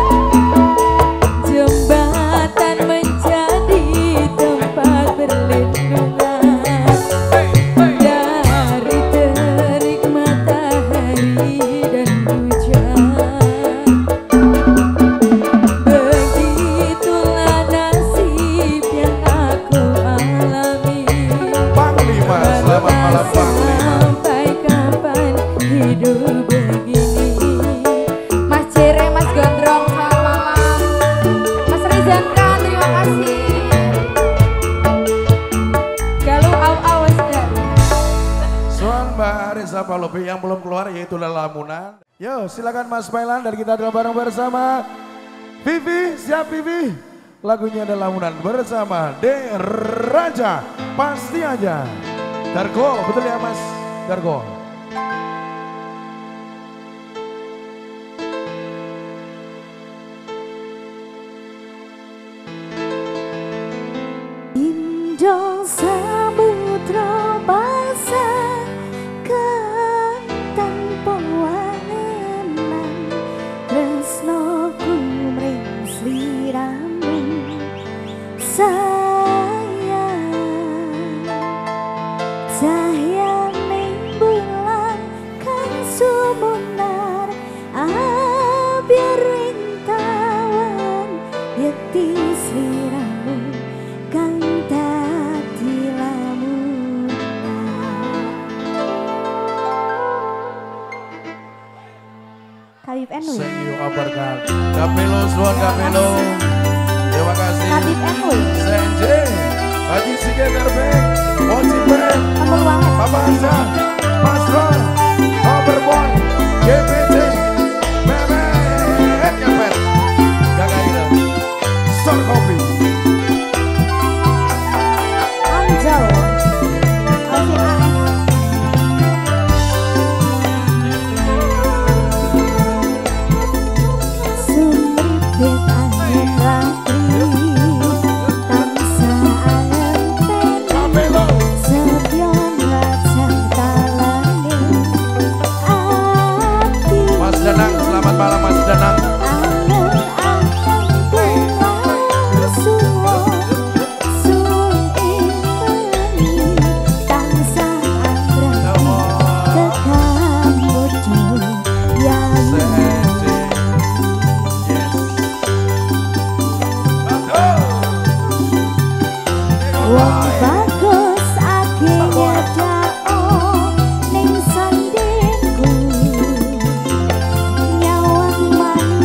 S2: Jembatan menjadi tempat berlindungan dari terik matahari dan hujan. Begitulah nasib yang aku alami.
S1: Panglima, selamat malam Panglima.
S2: Sampai kapan hidup begini? Mas Cere, Mas Gondrong, selamat malam. Mas Rizandra, terima kasih. Galuh au awas dan
S1: Soal Mbak Reza Palopi yang belum keluar yaitu Lamunan. Yo silakan Mas Pailan dan kita adalah bareng bersama Vivi, siap Vivi. Lagunya adalah Lamunan bersama De Raja, pasti aja. Dargo, betul ya Mas Dargo?
S2: Indah samudra basah kan tanpa wangenan tresnoku mring sliramu sayang. Cahyaning bulan kan sumunar biar rintawan yeti sliramu kang dadi lamunan. Habib N W.
S1: Thank you Abarkan. Kapelo, Suan Kapelo. Terima kasih.
S2: Habib N W.
S1: Senje, Haji Sige Garbek, Moci Ben,
S2: Kamu banget.
S1: Papa Asa, Mas Ron, Overboy, G P C, Memet, Kapet, Kakak Ira, Stor Kopi.
S2: Anjau. Alvin A S. Sumripit angin ratri tansah angen
S1: Kapelo,
S2: Sebyon rajang talane ati
S1: Mas Danang, selamat malam Mas Danang.
S2: angen-angen tulang suwo sun imeni tansah anggreni tekam bojo yang
S1: Senje, yes. Aduh.
S2: wong bagus akhirnya dao ning sandingku nyawang manis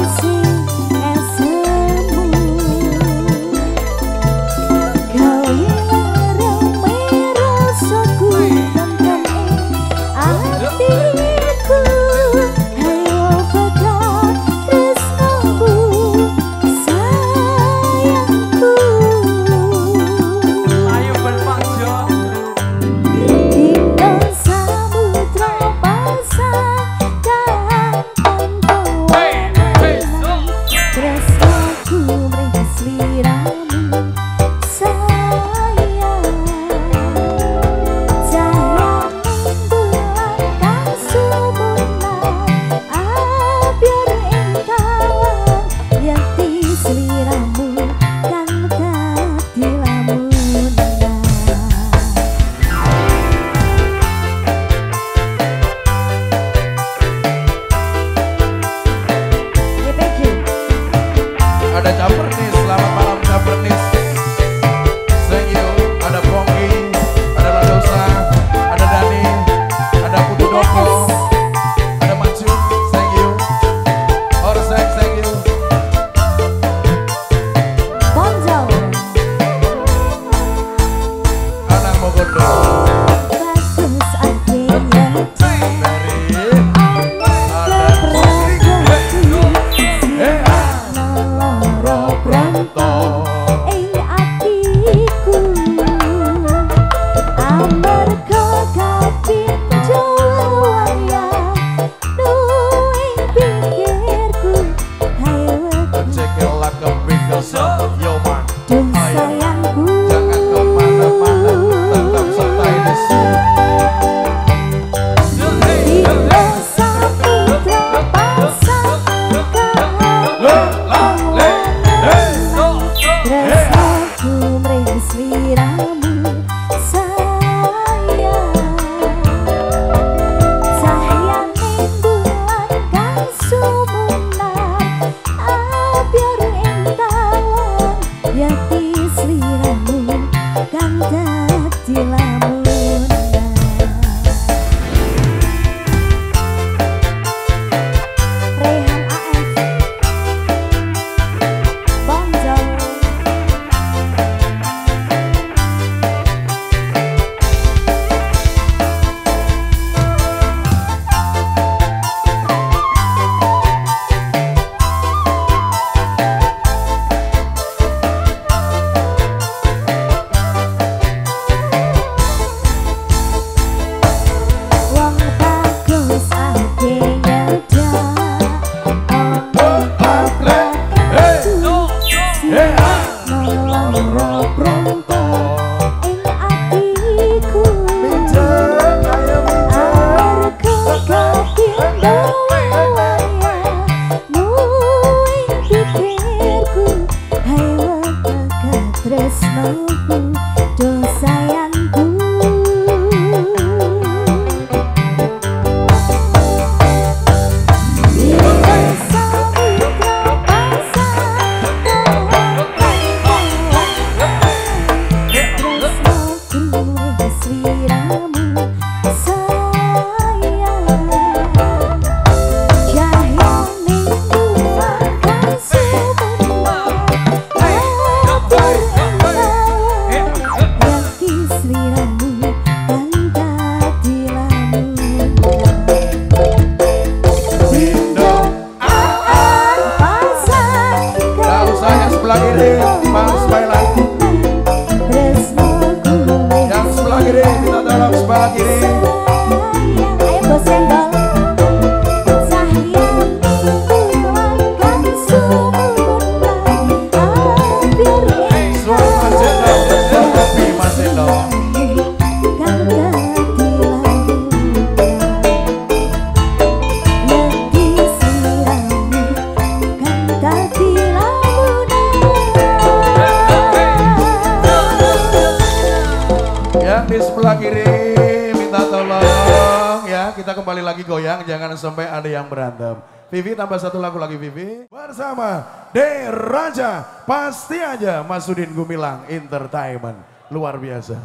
S1: lagi goyang, jangan sampai ada yang berantem. Vivi tambah satu lagu lagi Vivi. Bersama De Raja, pasti aja Masudin Gumilang Entertainment. Luar biasa.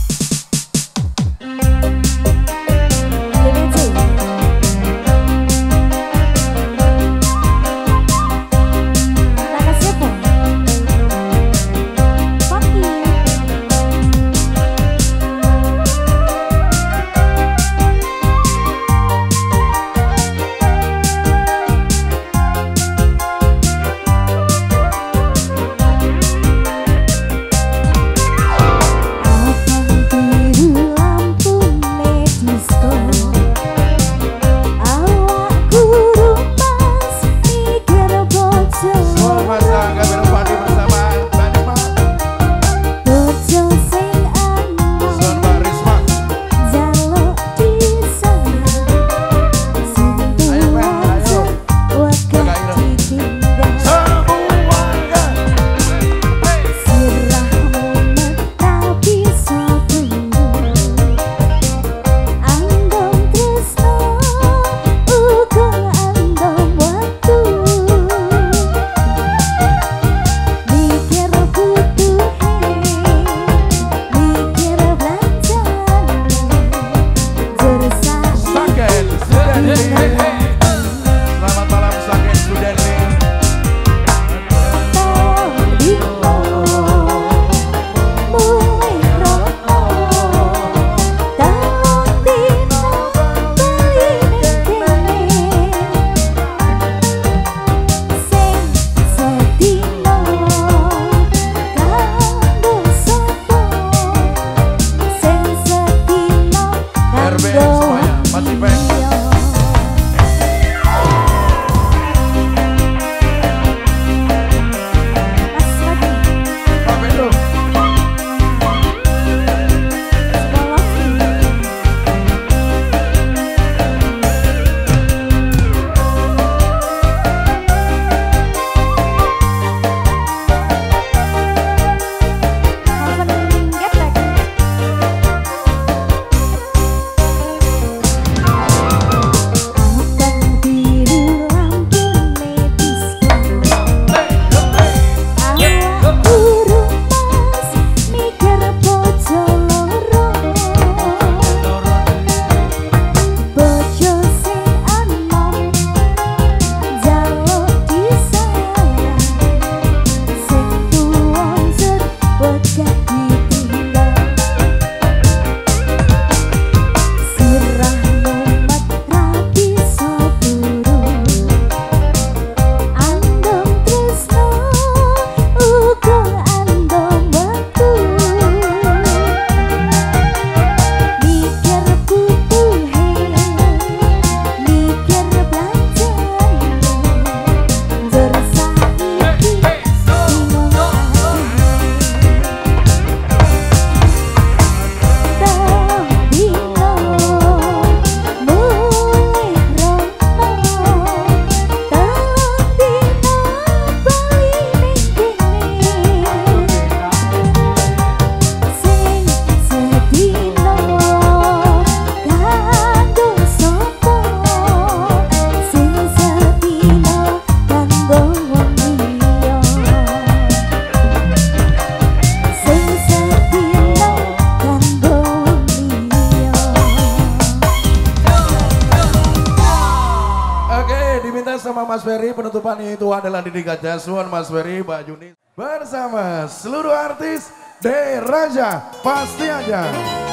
S1: Sama Mas Ferry, penutupan itu adalah Didi Gajah Suan, Mas Ferry, Mbak Juni. Bersama seluruh artis De Raja, pasti aja.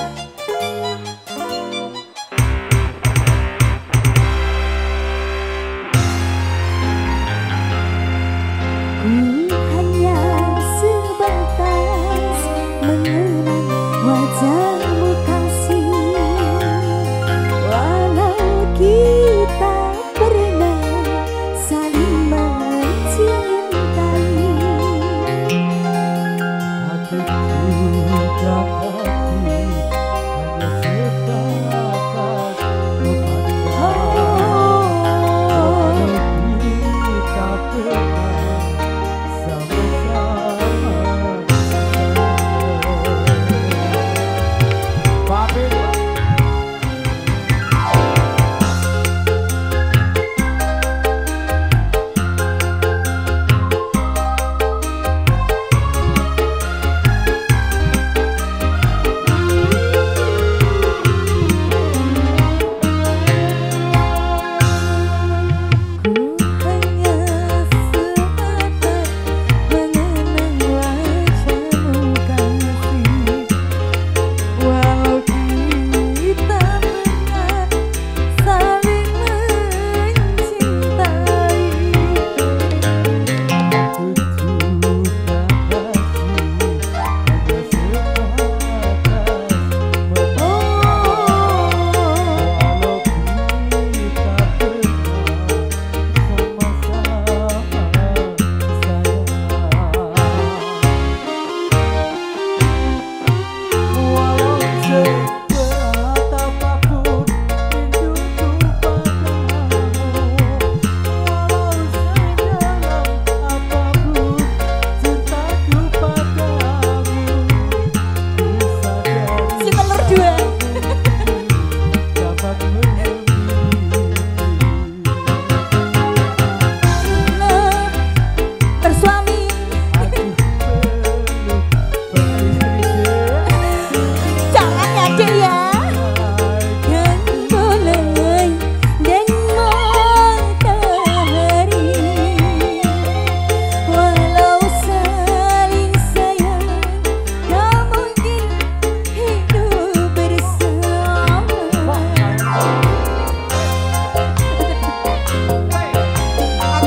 S2: Ku hanya sebatas mengenang wajahmu kasih, walau kita pernah saling mencintai.
S3: Hatiku dapat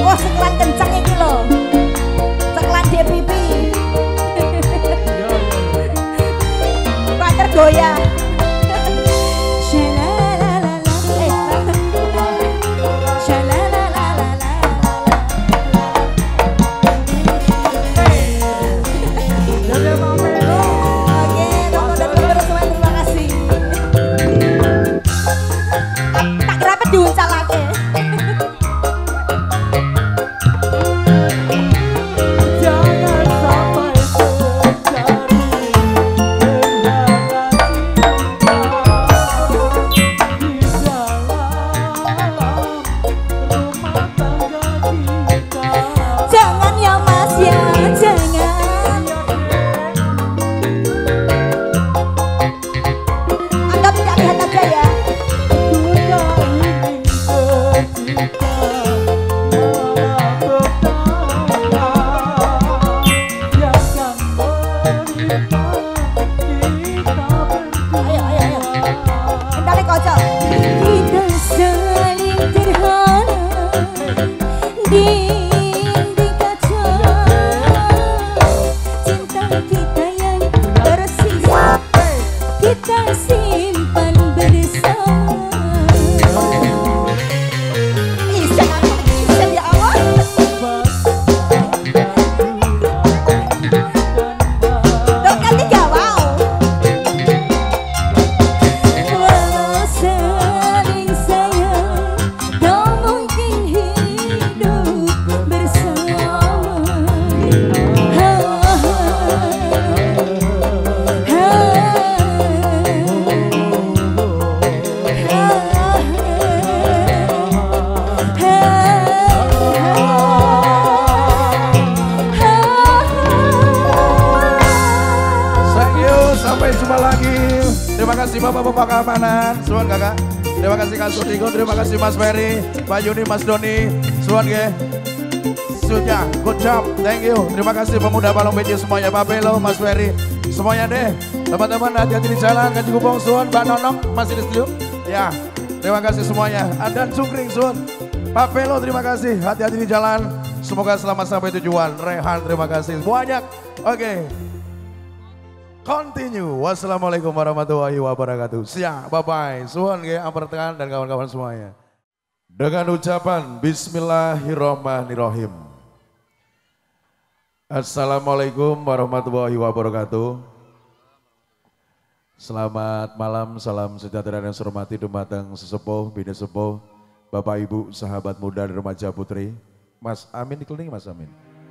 S2: Wah seklan kenceng iki lho. Seklan D P P. Pak tergoyah.
S1: Terima kasih Bapak-Bapak keamanan, suan kakak. Terima kasih Kak Sudiko, terima kasih Mas Ferry, Pak Yuni, Mas Doni, suan ge. Sudah, good job, thank you. Terima kasih pemuda Balong Beji semuanya, Pak Belo, Mas Ferry, semuanya deh. Teman-teman hati-hati di jalan, Kaji Kupong, suan, Mbak Nonong, masih di studio? Ya, terima kasih semuanya. Ada Cungkring, suan. Pak Belo, terima kasih, hati-hati di jalan. Semoga selamat sampai tujuan. Rehan, terima kasih. Banyak, oke. Okay. Continue. Wassalamualaikum warahmatullahi wabarakatuh. Siap, bye-bye. Suwon ge ampertekan dan kawan-kawan semuanya. Dengan ucapan Bismillahirrahmanirrahim. Assalamualaikum warahmatullahi wabarakatuh. Selamat malam, salam sejahtera dan hormati dumateng sesepuh, bini sepuh, Bapak Ibu, sahabat muda dan remaja putri. Mas Amin dikelilingi Mas Amin.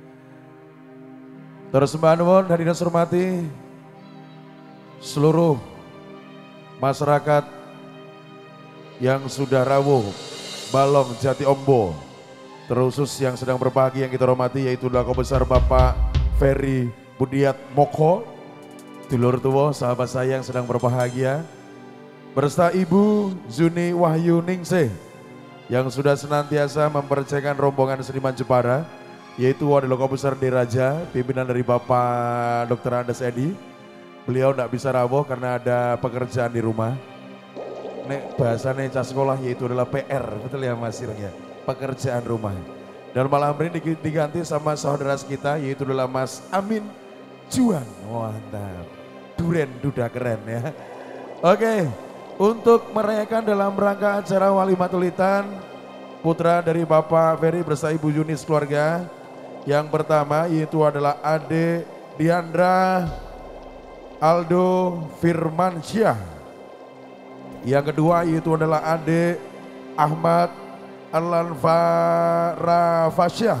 S1: Terus Mbak Nuwun hadirin hormati seluruh masyarakat yang sudah rawuh Balong Jati Ombo, terusus yang sedang berbahagia yang kita hormati yaitu Lako Besar Bapak Ferry Budiat Moko, dulur tua sahabat saya yang sedang berbahagia, berserta Ibu Zuni Wahyu Ningsih yang sudah senantiasa mempercayakan rombongan seniman Jepara, yaitu Wali Loko Besar Diraja, pimpinan dari Bapak Dokter Andes Edi. Beliau tidak bisa rawuh karena ada pekerjaan di rumah. Nek bahasanya cas sekolah yaitu adalah P R, betul ya Mas Ireng ya, pekerjaan rumah. Dan malam ini diganti sama saudara kita yaitu adalah Mas Amin Juan. Mantap, duren duda keren ya. Oke, untuk merayakan dalam rangka acara Walimatulitan putra dari Bapak Ferry bersama Ibu Yunis keluarga. Yang pertama yaitu adalah Ade Diandra Aldo Firmansyah. Yang kedua yaitu adalah Ade Ahmad Alanfarafasya.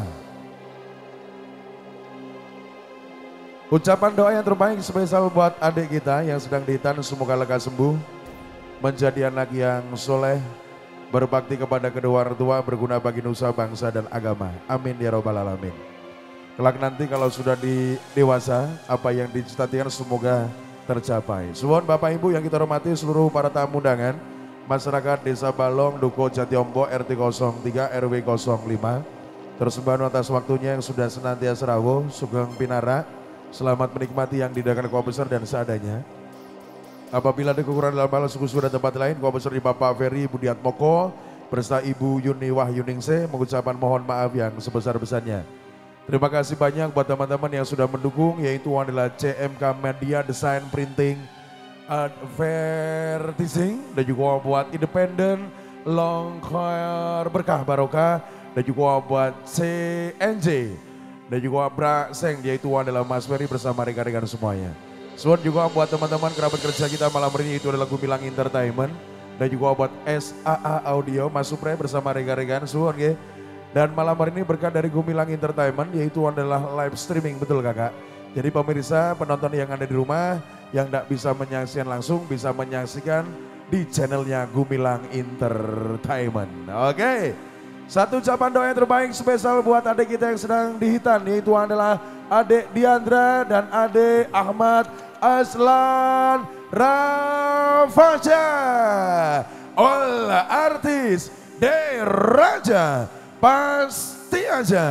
S1: Ucapan doa yang terbaik spesial buat adik kita yang sedang ditahan, semoga lekas sembuh, menjadi anak yang soleh, berbakti kepada kedua orang tua, berguna bagi nusa, bangsa dan agama. Amin ya robbal alamin. Kelak nanti kalau sudah di dewasa, apa yang dicita-citakan semoga tercapai. Suwon Bapak Ibu yang kita hormati, seluruh para tamu undangan, masyarakat Desa Balong, Duko Jati Ombo, R T nol tiga R W nol lima, tersembah atas waktunya yang sudah senantiasa rawuh, Sugeng Pinara, selamat menikmati yang didakan Koa Besar dan seadanya. Apabila ada kekurangan dalam hal suku sudah tempat lain, Koa Besar di Bapak Ferry Budiat Moko, beserta Ibu Yuni Wahyuningse mengucapkan mohon maaf yang sebesar-besarnya. Terima kasih banyak buat teman-teman yang sudah mendukung, yaitu adalah C M K Media Design Printing Advertising, dan juga buat Independen Longkar Berkah Barokah, dan juga buat C N J, dan juga Bra Seng, yaitu adalah Mas Ferry bersama rekan-rekan semuanya. Suan juga buat teman-teman kerabat kerja kita malam ini, itu adalah Gumilang Entertainment, dan juga buat S A A Audio Mas Supre bersama rekan-rekan Suan ya. Dan malam hari ini berkat dari Gumilang Entertainment, yaitu adalah live streaming, betul kakak. Jadi pemirsa penonton yang ada di rumah yang tidak bisa menyaksikan langsung bisa menyaksikan di channelnya Gumilang Entertainment. Oke, satu ucapan doa yang terbaik spesial buat adik kita yang sedang dihitan, yaitu adalah adik Diandra dan adik Ahmad Aslan Rafaja. All artis Deraja pasti aja.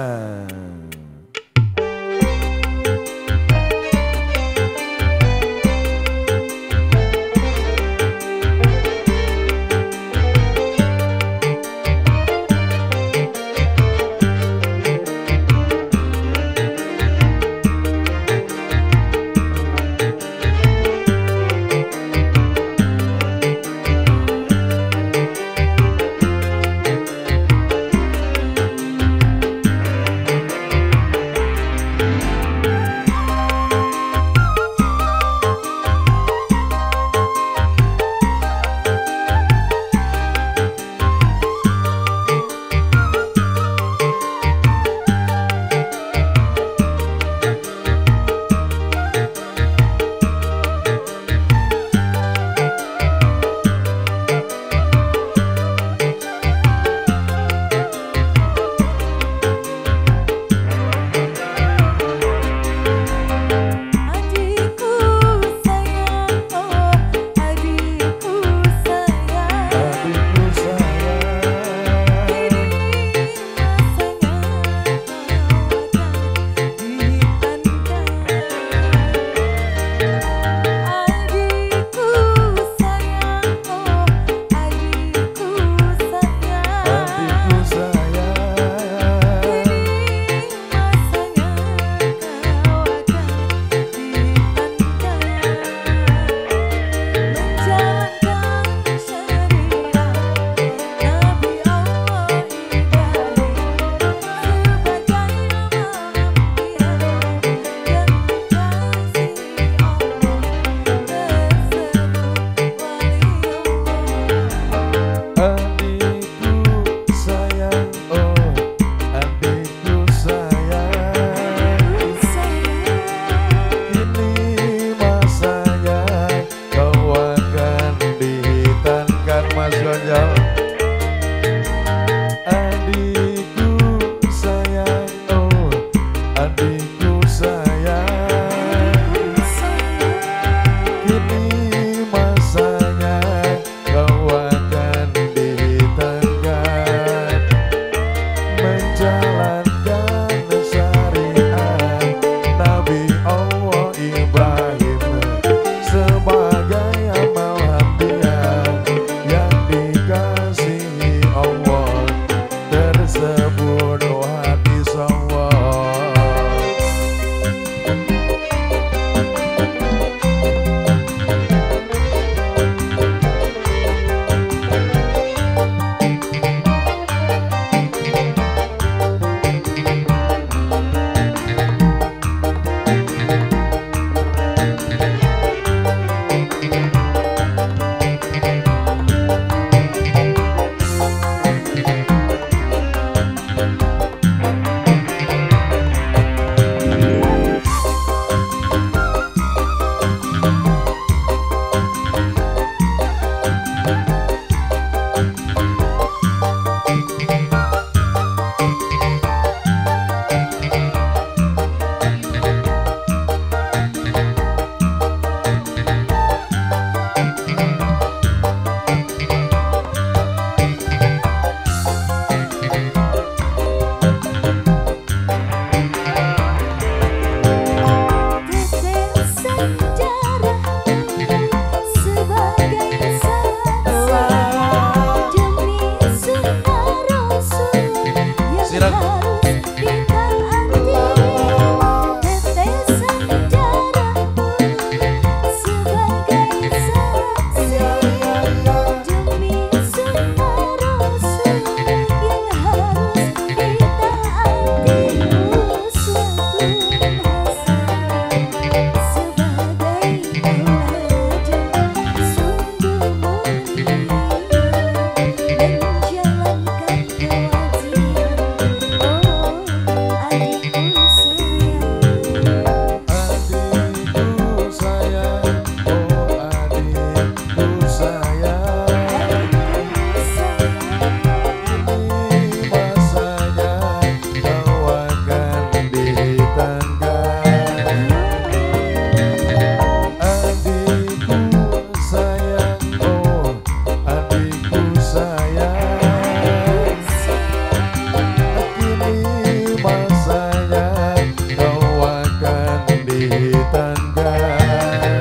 S1: masanya kau akan ditenggang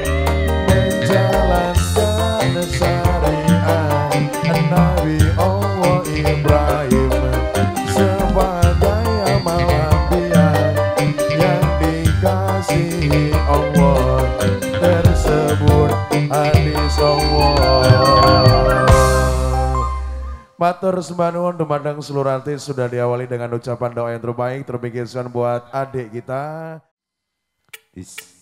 S1: menjalankan syariat Nabi Allah Ibrahim sebagai amal anbiya yang dikasihi Allah tersebut hadis Allah. Matur sembah nuwun dumateng seluruh artis, sudah diawali dengan ucapan doa yang terbaik terpikirkan buat adik kita. Is.